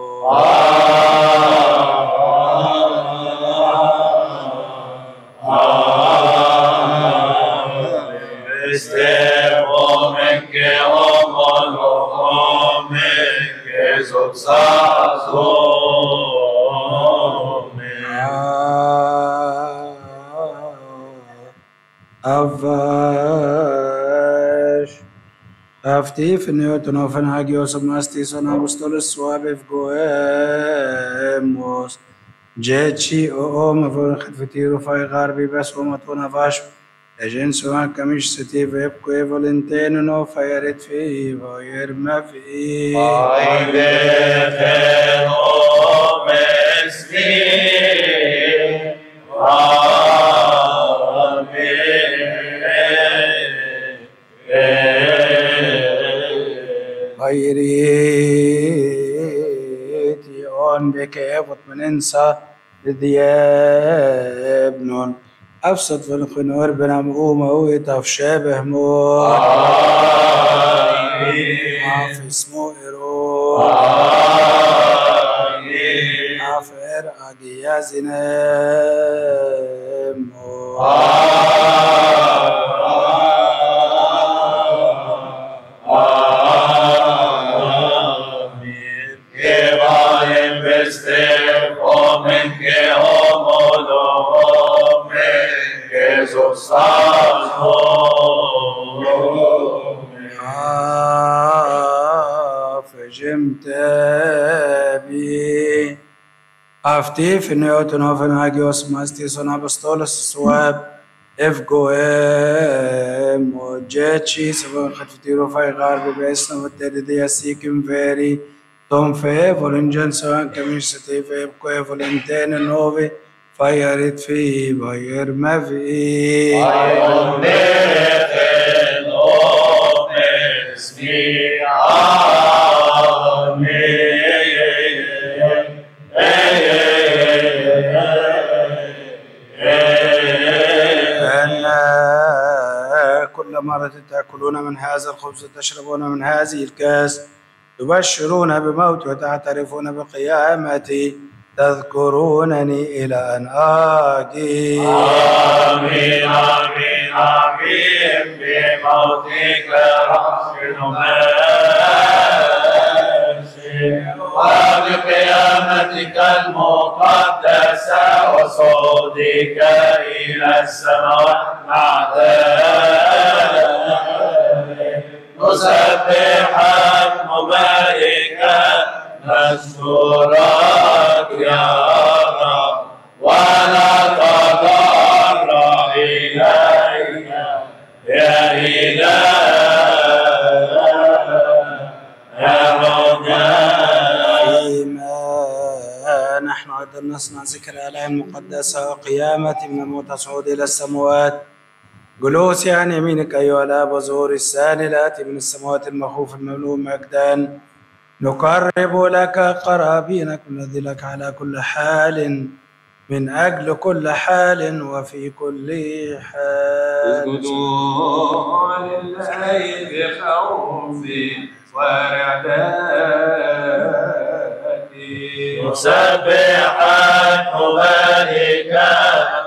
Avash Afti Finioton of an Hagios of Mastis on Apostolos Suave Goemos Jechi Om of Hatfitiro Fire Basomaton Avash Agent Suan Kamish City Web Quevolenteno no Fire at Fever Yermafi son bekevot menensa diabnon أفسد في الخنور بنا مقومة ويتف شابه مو عاف اسمه إيرو عاف إرقى جيازنا مو فجمتابي أفتي في نيوتن وفن هاجيوس ماستيسون أبستولس سواب إفقوام وجاتشي سبون خطفتيرو فاي غاربي باسنا والتالي سيكم فيري توم في فولنجن سوان كميش ستيفي بكوي فولنتين نوفي فايرت في باير ما في كل مرة تأكلون من هذا الخبز وتشربون من هذه الكاس تبشرون بموت وتعترفون بقيامتي تذكرونني إلى أن آجي آمين آمين آمين بموتك رب الماشي وبقيامتك المقدسة وصعودك إلى السماوات مع ذلك نسبحك مباركا نشكرك يا رب ولا تضرع إليك يا إله يا رجاء نحن أيضا نصنع ذكر الآية المقدسة وقيامة من الموت صعود إلى السماوات جلوس عن يمينك أيها الآب وظهور الثاني الآتي من السماوات المخوف المملوء مجدا نقرب لك قرابينك الذي لك على كل حال من أجل كل حال وفي كل حال اسجدوا لله بخوف ورعدات نسبحك مباركا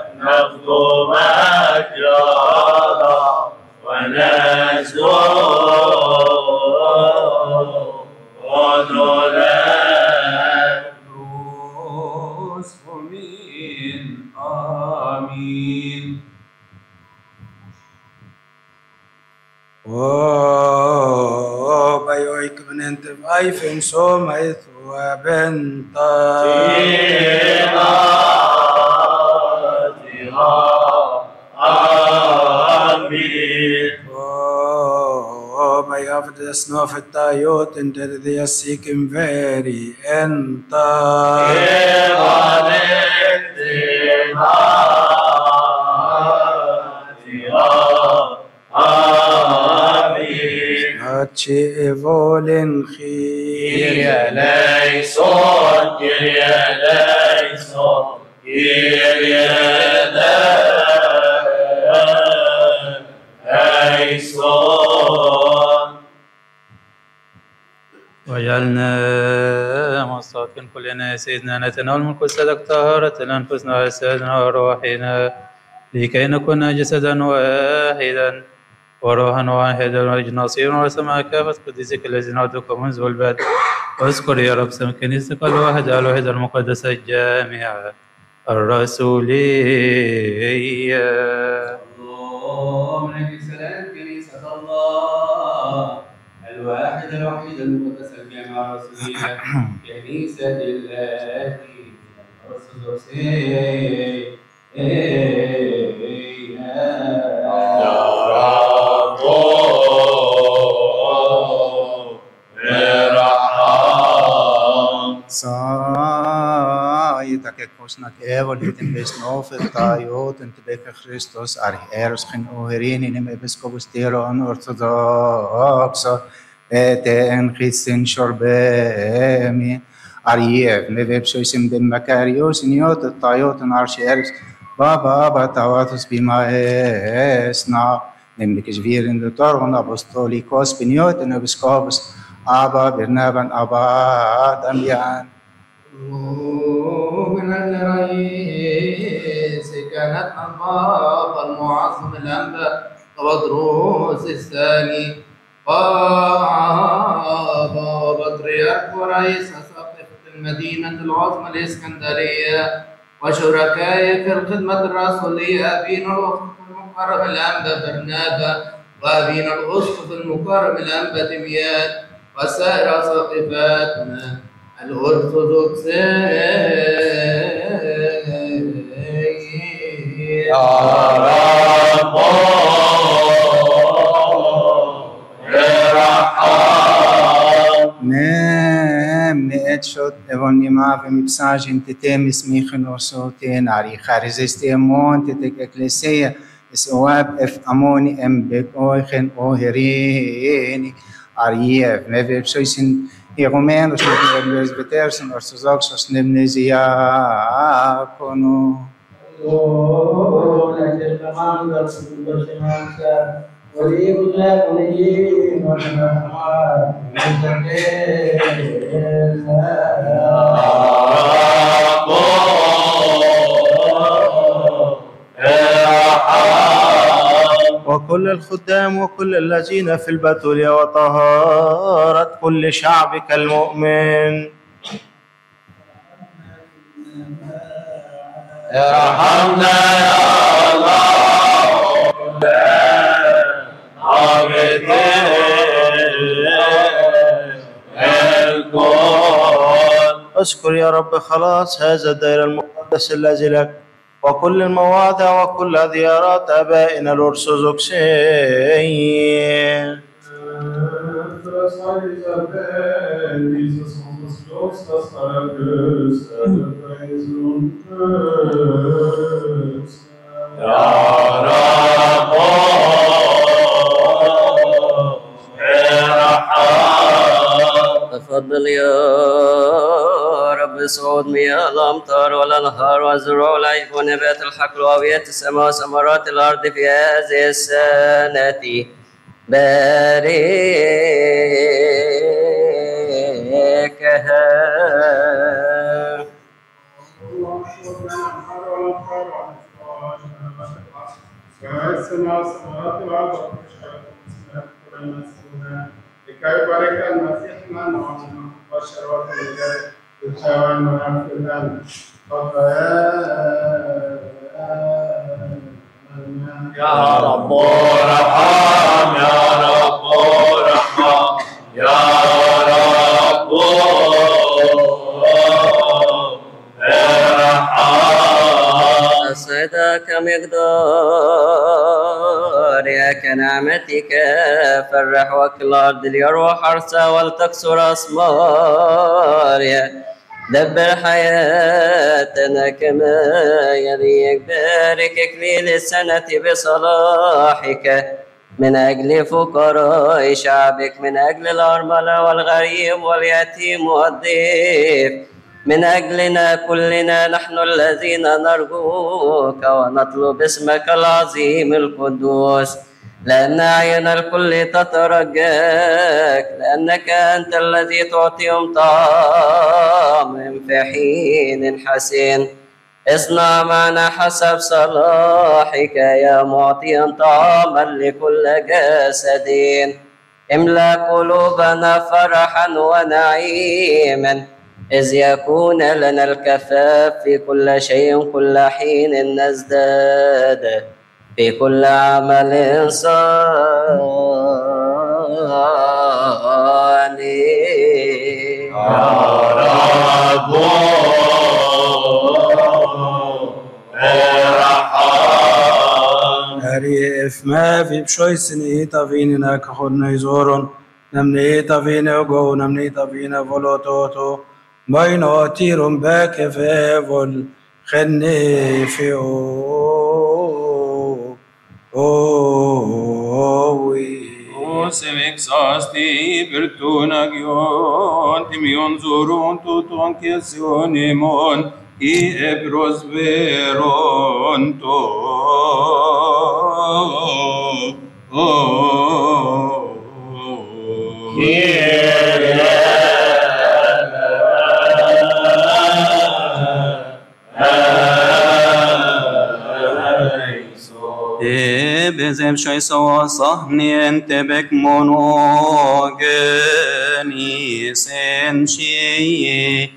نخدمك يا رب ونسجد ونلك مسلمين آمين بيوعك من أنت بأيف سوميث وبنتا the snow of Tayot and the seeking very and Hachi evolin Kyrie eleison, Kyrie eleison, Kyrie eleison. وجعلنا مصاكن كلنا سيدنا نتناول من كل صدق طهارة لأنفسنا وأجسادنا وأرواحنا لكي نكون جسدا واحدا وروحا واحدا وجناصير ورسما كافة قديسك الذين عدوك منذ البدء واذكر يا رب سم كنيستك الواحدة الوحيدة المقدسة الجامعة الرسولية. اللهم لك السلام كنيسة الله الواحدة الوحيدة المقدسة الجامعة الرسولية كنيسة الله الأرثوذكسية Tack kostnad evoluten besnofet tajot inte beka Kristus arheros gen oherin in episkopos teron orthodoxa et en Christen shorbemi Ariev, Meveb Shoisim Bim Makarios, Niot, Tayot, and Arshers, Baba, Tawatus Bimaesna, nämlich wir in der Torgen Apostolikos, Piniot, und Episkopus, Abba, Bernaban, Abba, Damian. من الرئيس كانت البابا المعظم الأنبا وبطرس الثاني بابا وبطريرك ورئيس أساقفة المدينة العظمى الإسكندرية وشركائي في الخدمة الرسولية أبينا الأسقف المكرم الأنبا برنابا وأبينا الأسقف المكرم الأنبا دميان وسائر أساقفتنا الأرثوذكسية يا رب نام نأتشوت إبني ما في مبساج انت تام اسمي خنوصوتين عري خارزستي أمون تتك إكليسية اسواب اف أموني ام بك أوخن أوهريني عريف مبيب شويسن Romein, os nebnes betersen, orthodox, os nebnes diacono. وكل الخدام وكل الذين في البتول وطهارة كل شعبك المؤمن ارحمنا يا الله اذكر يا رب خلاص هذا الدير المقدس الذي لك وكل المواضع وكل زيارات آبائنا الأرثوذكسيين. يا رب تفضل يا رب صعود مياه الأمطار والأنهار والزروع والعيش ونبات الحقل وأويات السماء وثمرات الأرض في هذه السنة باركها. لكي يبارك المسيح لنا والشروات الحيوان ونعرف الآن يا رب ارحم يا رب ارحم يا رب ارحم. أسعدك مقدارك كنعمتك فرح وكل الأرض ليروى حرسها ولتكسر أثمارها. دبر حياتنا كما يليق بارك إكليل السنة بصلاحك من أجل فقراء شعبك من أجل الأرملة والغريب واليتيم والضيف من أجلنا كلنا نحن الذين نرجوك ونطلب اسمك العظيم القدوس لأن أعين الكل تترجاك لأنك أنت الذي تعطيهم طعام في حين حسين. اصنع معنا حسب صلاحك يا معطيا طعاما لكل جسد. املأ قلوبنا فرحا ونعيما إذ يكون لنا الكفاف في كل شيء كل حين نزداد في كل عمل صالح. يا رب ارحم. Arif ما في بشويسن إيتا فيننا كخورنا يزورون نمني إيتا فينا وقو نمني إيتا فينا فولوتوتو بينو تيرون باك فيفول خني في أوي exasti virtunagion timion zorun tuton chesionimon I ebros veronto بزم شوي سوا صهني انت بك مونوغني سنشي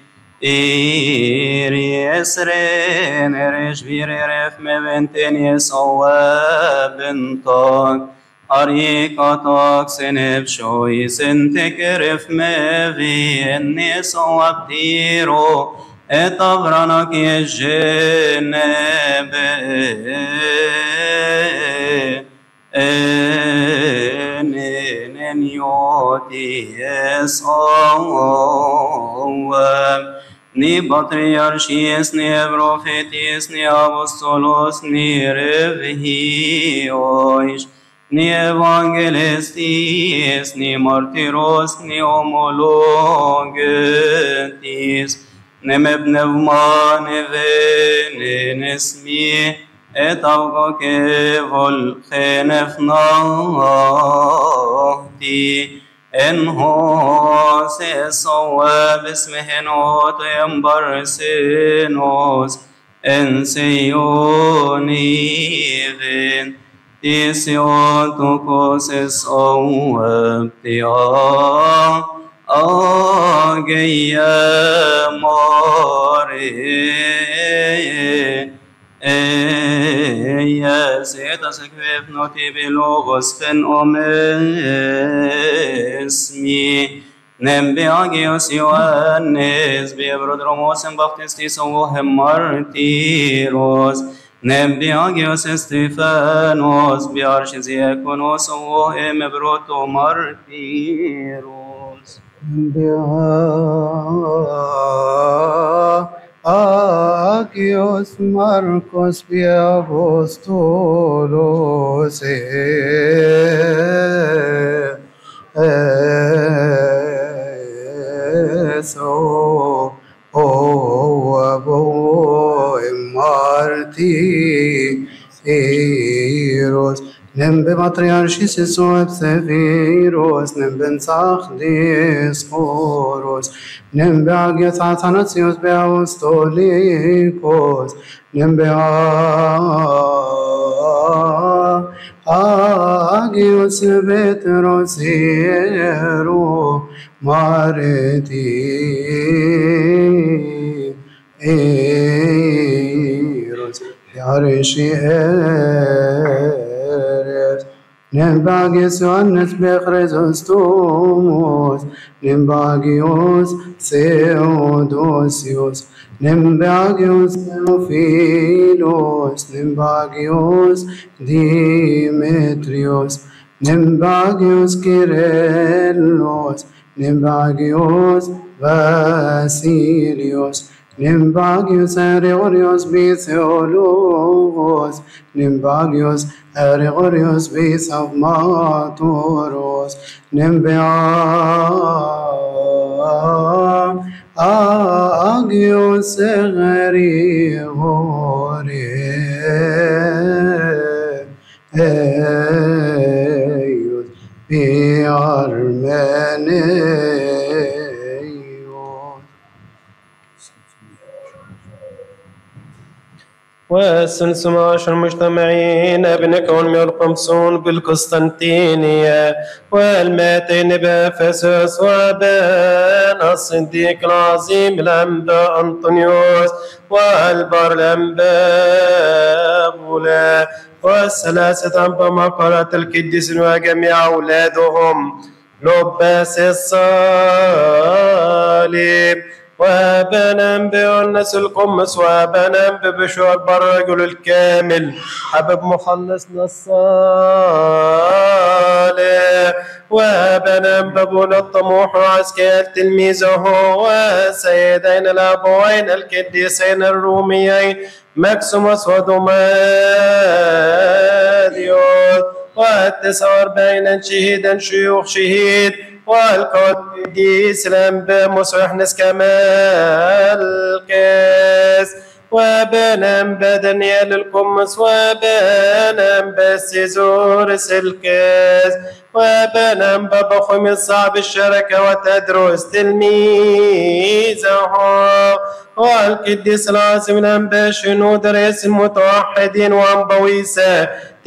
إيري أسرين ريش بيريرف مبنتين يسوا بنتك أريكتك سنب شوي سنتكرف مبي إني سوا بديرو اتغرنك يجنب إن يوتي يسوى Ni patriarchis, ni prophetis, ni apostolos, ni revios, ni evangelistis, ni martyros, ni homologetis, ni mebnevman evenin esmi, et augo kevol chenefnahti, إن هو سيصوى باسمه نوت ينبر سينوس إن سيونيفين تيسيون توكوس سيصوى بتيا آجيا ماري يا سيدا سكفيف نوتي بلوغوس فن اسمي نبي أجيوس يوانس بيبرودروموس بابتستيس وهم مارتيروس نبي أجيوس استيفانوس بيارشز يكونوس وهم بروتو مارتيروس Agios Marcos Apostolos eso abo martiros Nembe matriarchis esoep seviros, nembe nsachdis choros, nembe agios athanasios beapostolikos, nembe agios vetros hiero mareti eros, yarishi Nembagios Ioannes Bechresostomos, Nembagios Theodosios, Nembagios Theophilos, Nembagios Demetrios, Nembagios Kyrillos, Nembagios Vasilios, Nembagios Gregorios Bitheologos, Nembagios Gregorios Bisavmatoros, Nembagios Gregorios Biarmenios. والثلث عشر مجتمعين بنكون 150 بالقسطنطينية والمائتين بأفسس وبين الصديق العظيم الأنبا أنطونيوس والبار الأنبا بولا والثلاثة أنبا مقرة القديس وجميع أولادهم لباس الصليب وبنام بأنس القمص وبنام ببشوار بالرجل الكامل حبب مخلصنا الصالح وبنام بابونا الطموح وعسكال تلميذه وسيدين الأبوين القديسين الروميين مكسوموس ودوماديوس و49 شهيدا شيوخ شهيد والقديس الأنبا مسرحنس كمال كاس وبنام بدنيال القمص وبنام بسيزور الكاس وبنام بابخم الصعب الشركة وتدرس تلميذه والقديس العاصم الأنبا شنود رئيس المتوحدين وأنبويسة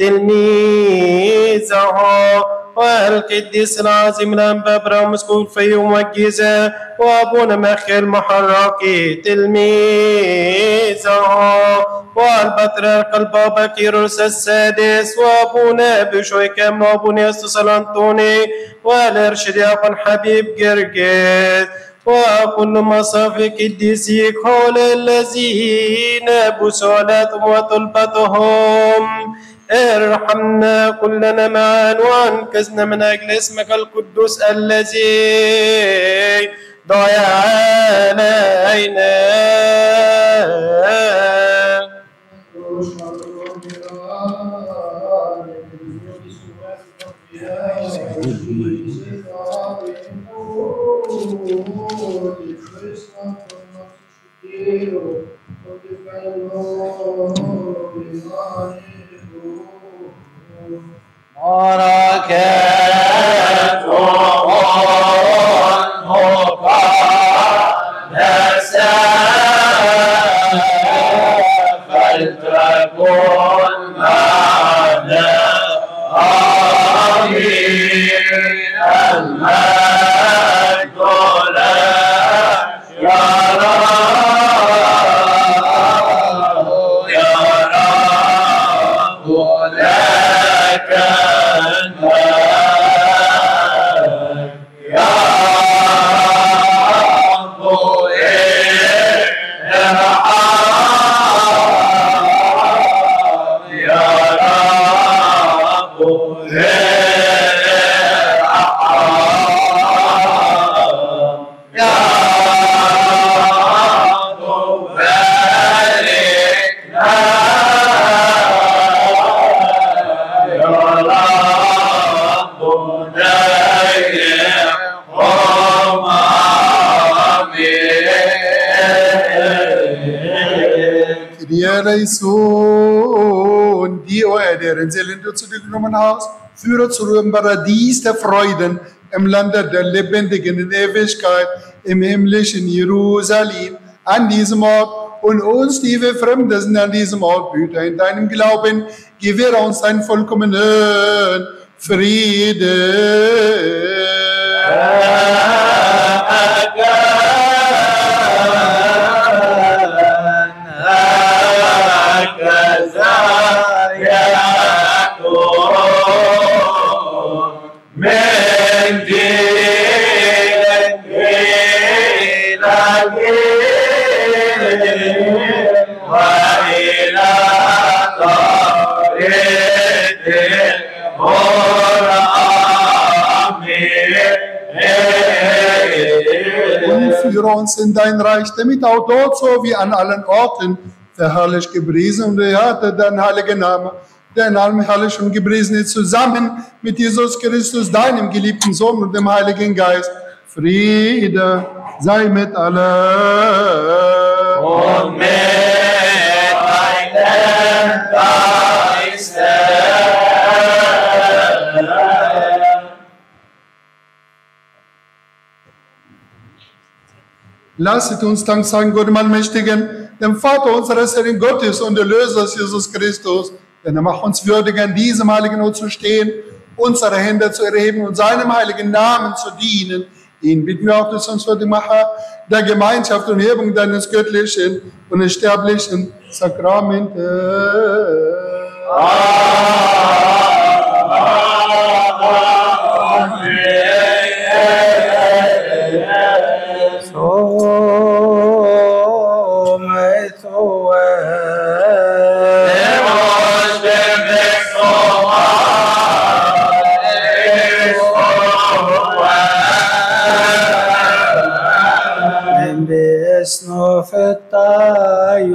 تلميذه والقديس العظيم الأنبا برامس كل فيوم والجيزة وأبونا مخي المحرقي تلميذه والبطريرك البابا كيروس السادس وأبونا بشوي كامل وأبونا يسوس الأنطوني والإرشد أخو حبيب جرجس وكل مصافي قديسي كل الذين بسولاتهم وطلبتهم ارحمنا كلنا معا وانقذنا من اجل اسمك القدوس الذي ضيع علينا. بركات مقدسة فلتكن معنا آمين. المجد لك يا رب يا رب لك Sohn, die Euer Seelen zu dir genommen hast, führe zu dem Paradies der Freuden im Lande der Lebendigen in Ewigkeit, im himmlischen Jerusalem, an diesem Ort und uns, die wir Fremde sind, an diesem Ort, Brüder, in deinem Glauben, gewähre uns deinen vollkommenen Frieden. Führe uns in dein Reich, damit auch dort so wie an allen Orten verherrlicht, gepriesen und geehrt dein heiliger Name, der in allem herrlich und gepriesen ist, zusammen mit Jesus Christus, deinem geliebten Sohn und dem Heiligen Geist. Friede sei mit allen. Und mit deinem Geiste. Lasset uns Dank sagen, Gott dem Allmächtigen, dem Vater unseres Herrn Gottes und Erlösers Jesus Christus, denn er macht uns würdig, an diesem heiligen Ort zu stehen, unsere Hände zu erheben und seinem heiligen Namen zu dienen. Ihn bitten wir auch, dass uns würdig mache, der Gemeinschaft und Hebung deines göttlichen und unsterblichen Sakramentes.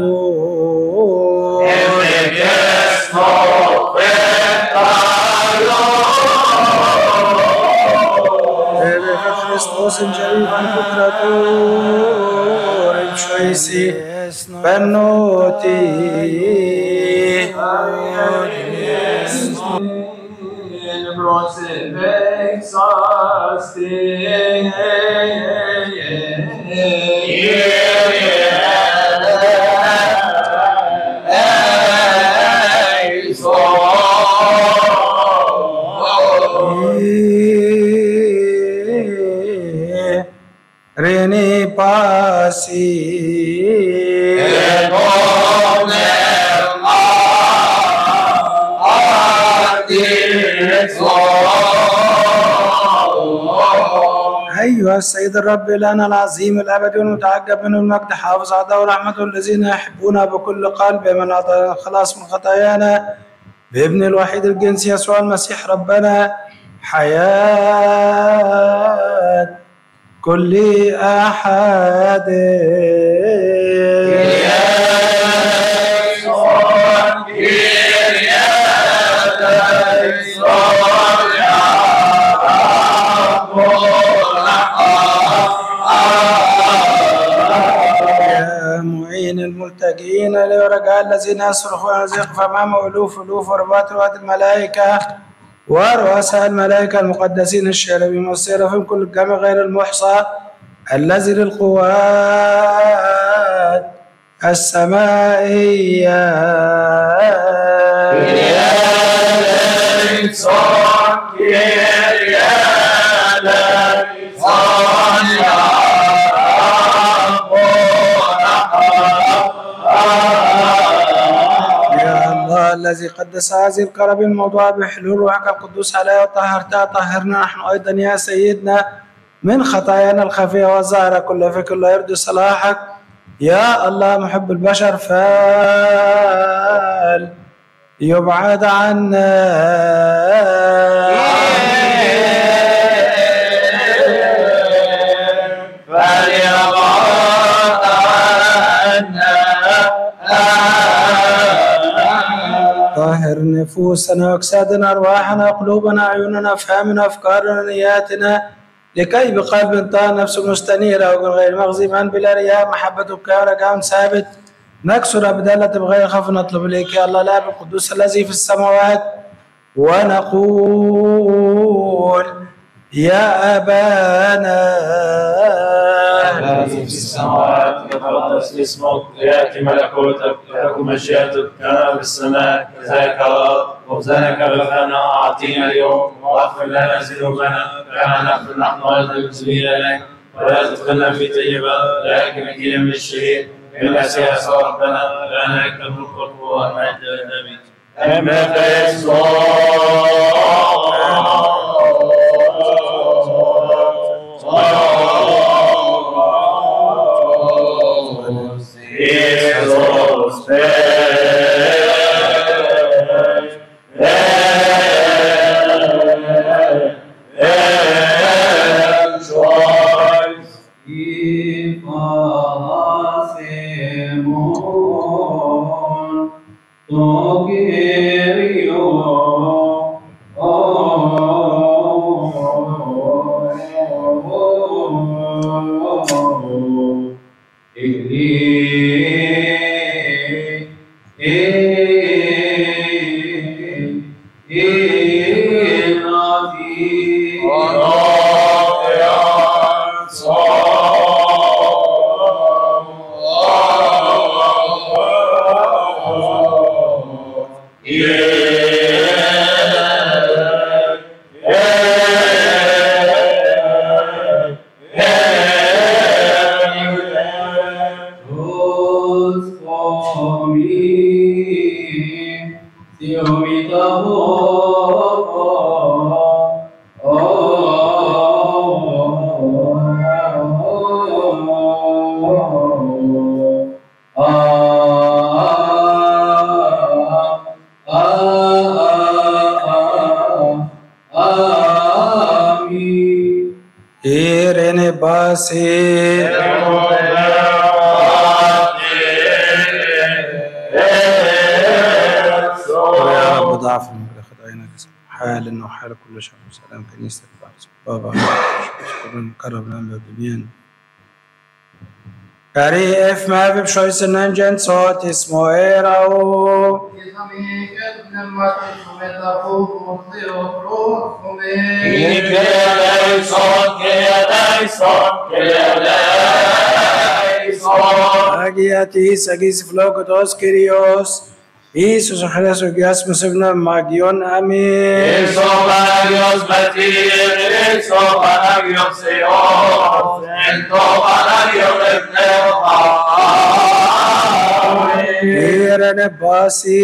Fetayo, Procurator Shoisi Benoti Rene Pasi أيها السيد الرب لنا العظيم الأبدي والمتعجب من المجد حافظ عداء ورحمته الذين يحبون بكل قلب من أعطانا الخلاص من خطايانا بابن الوحيد الجنس يسوع المسيح ربنا حياة كل أحد الملتجئين لرجاء الذين يصرخون يزيق امام الوف ورباط الملائكه ورؤساء الملائكه المقدسين الشاربين والسيرافيم كل الجميع غير المحصى الذي للقوات السمائيه الذي قدس هذه القرب الموضوع بحلول روحك القدوس عليها وطهرتها طهرنا نحن أيضا يا سيدنا من خطايانا الخفية والظاهرة كل فكر لا يرضي صلاحك يا الله محب البشر فال يبعد عنا طهر نفوسنا واجسادنا ارواحنا قلوبنا عيوننا افهامنا افكارنا نياتنا لكي بقلب طاهر نفس مستنيره ومن غير مغزي بلا رياء محبتك ورجاء ثابت نكسر بدالة بغير خوف نطلب اليك يا الله الاب القدوس الذي في السماوات ونقول يا ابانا الذي في السماوات يتقدس اسمك ياتي ملكوتك تكن مشيئتك كما في السماء كذلك الارض خبزنا كفافنا اعطينا اليوم واغفر لنا ذنوبنا كما نغفر نحن ايضا المذنبين اليك ولا تدخلنا في تجربه لكن نجينا من الشرير بالمسيح يسوع ربنا لنا لك الملك والقوه والمجد والامين امين حال إنه حال كل شر وسلام كنيستك بابا شكرا قرب لنا بالدنيا كاري اف ما في بشويس النجن صوت اسمه ايراو Agiatis agis flogotos Kyrios Isus Christos Giasmus ibn Magion Amin Isopanagios Batir, Isopanagios Seos, Isopanagios Ebneoman. Irene Basi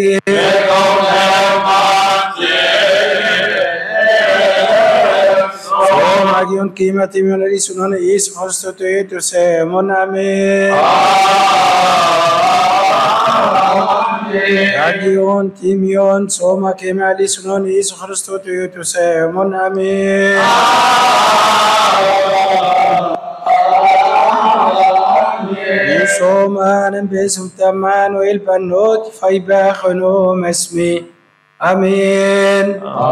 Magion Kimati Munarisunan Is Hostotu Semon Amin Agion Timion Soma Kemali Sunan Is Hostotu Semon Amin Soma and Besum Taman will Panot Faibachano Mesmi Amin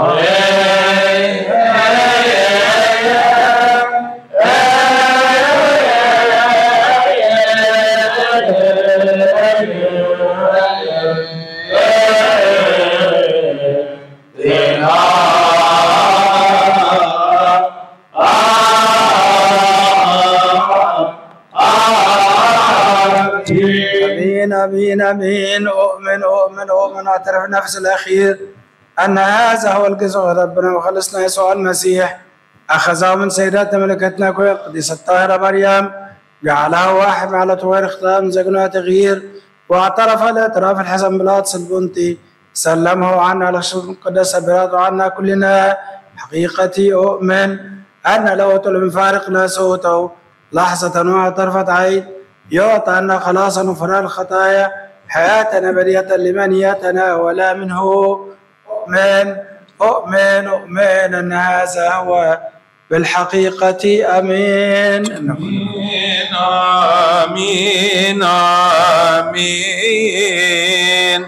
آمين آمين أؤمن أعترف نفس الأخير أن هذا هو الجزء ربنا وخلصنا يسوع المسيح أخذه من سيدات ملكتنا كل القديسة الطاهرة مريم جعلها واحد على طويل اختام زجنها تغيير واعترف الاعتراف الحسن بلاطس البنطي سلمه عنا على الشرط المقدسة براده عنا كلنا حقيقتي أؤمن أن لو طلب فارقنا صوته لحظة وطرفة عين يعطى أن خلاصا وفراء الخطايا حياة أبدية لمن يتناول منه أؤمن أن هذا هو بالحقيقة آمين آمين آمين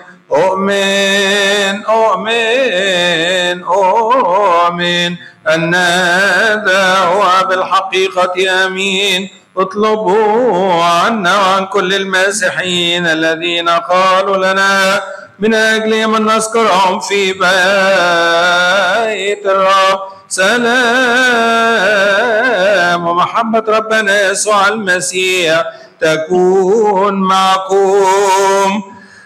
أؤمن أن هذا هو بالحقيقة آمين اطلبوا عنا وعن كل المسيحيين الذين قالوا لنا من أجل من نذكرهم في بيت الرب سلام ومحبة ربنا يسوع المسيح تكون معكم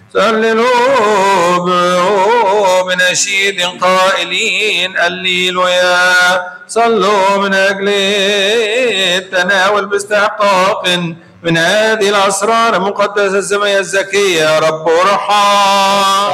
صلوا بنشيد قائلين الليلويا صلوا من أجل التناول باستحقاق من هذه الأسرار المقدسة السمية الزكية يا رب ارحم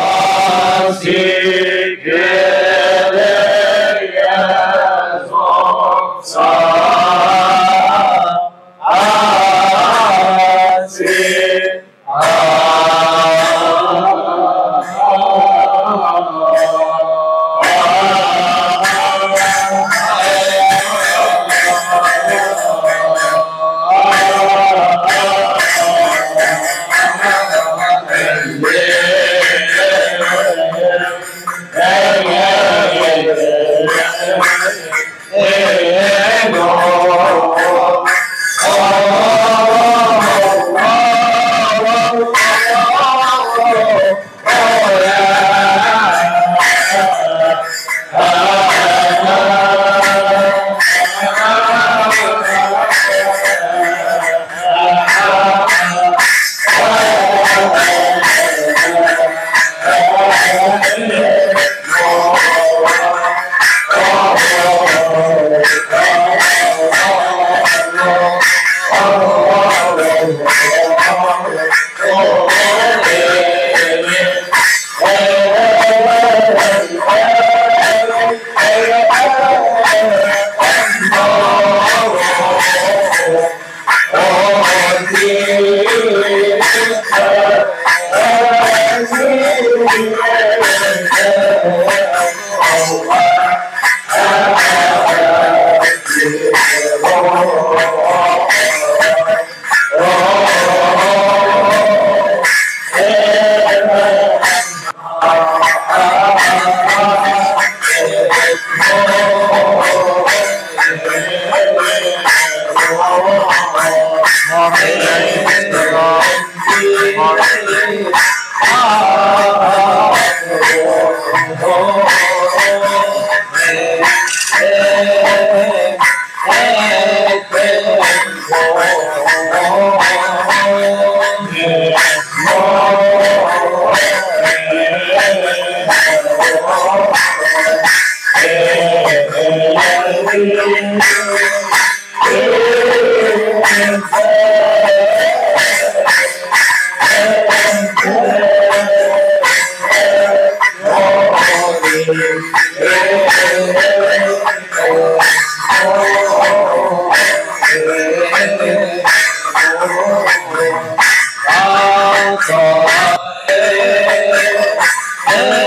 Oh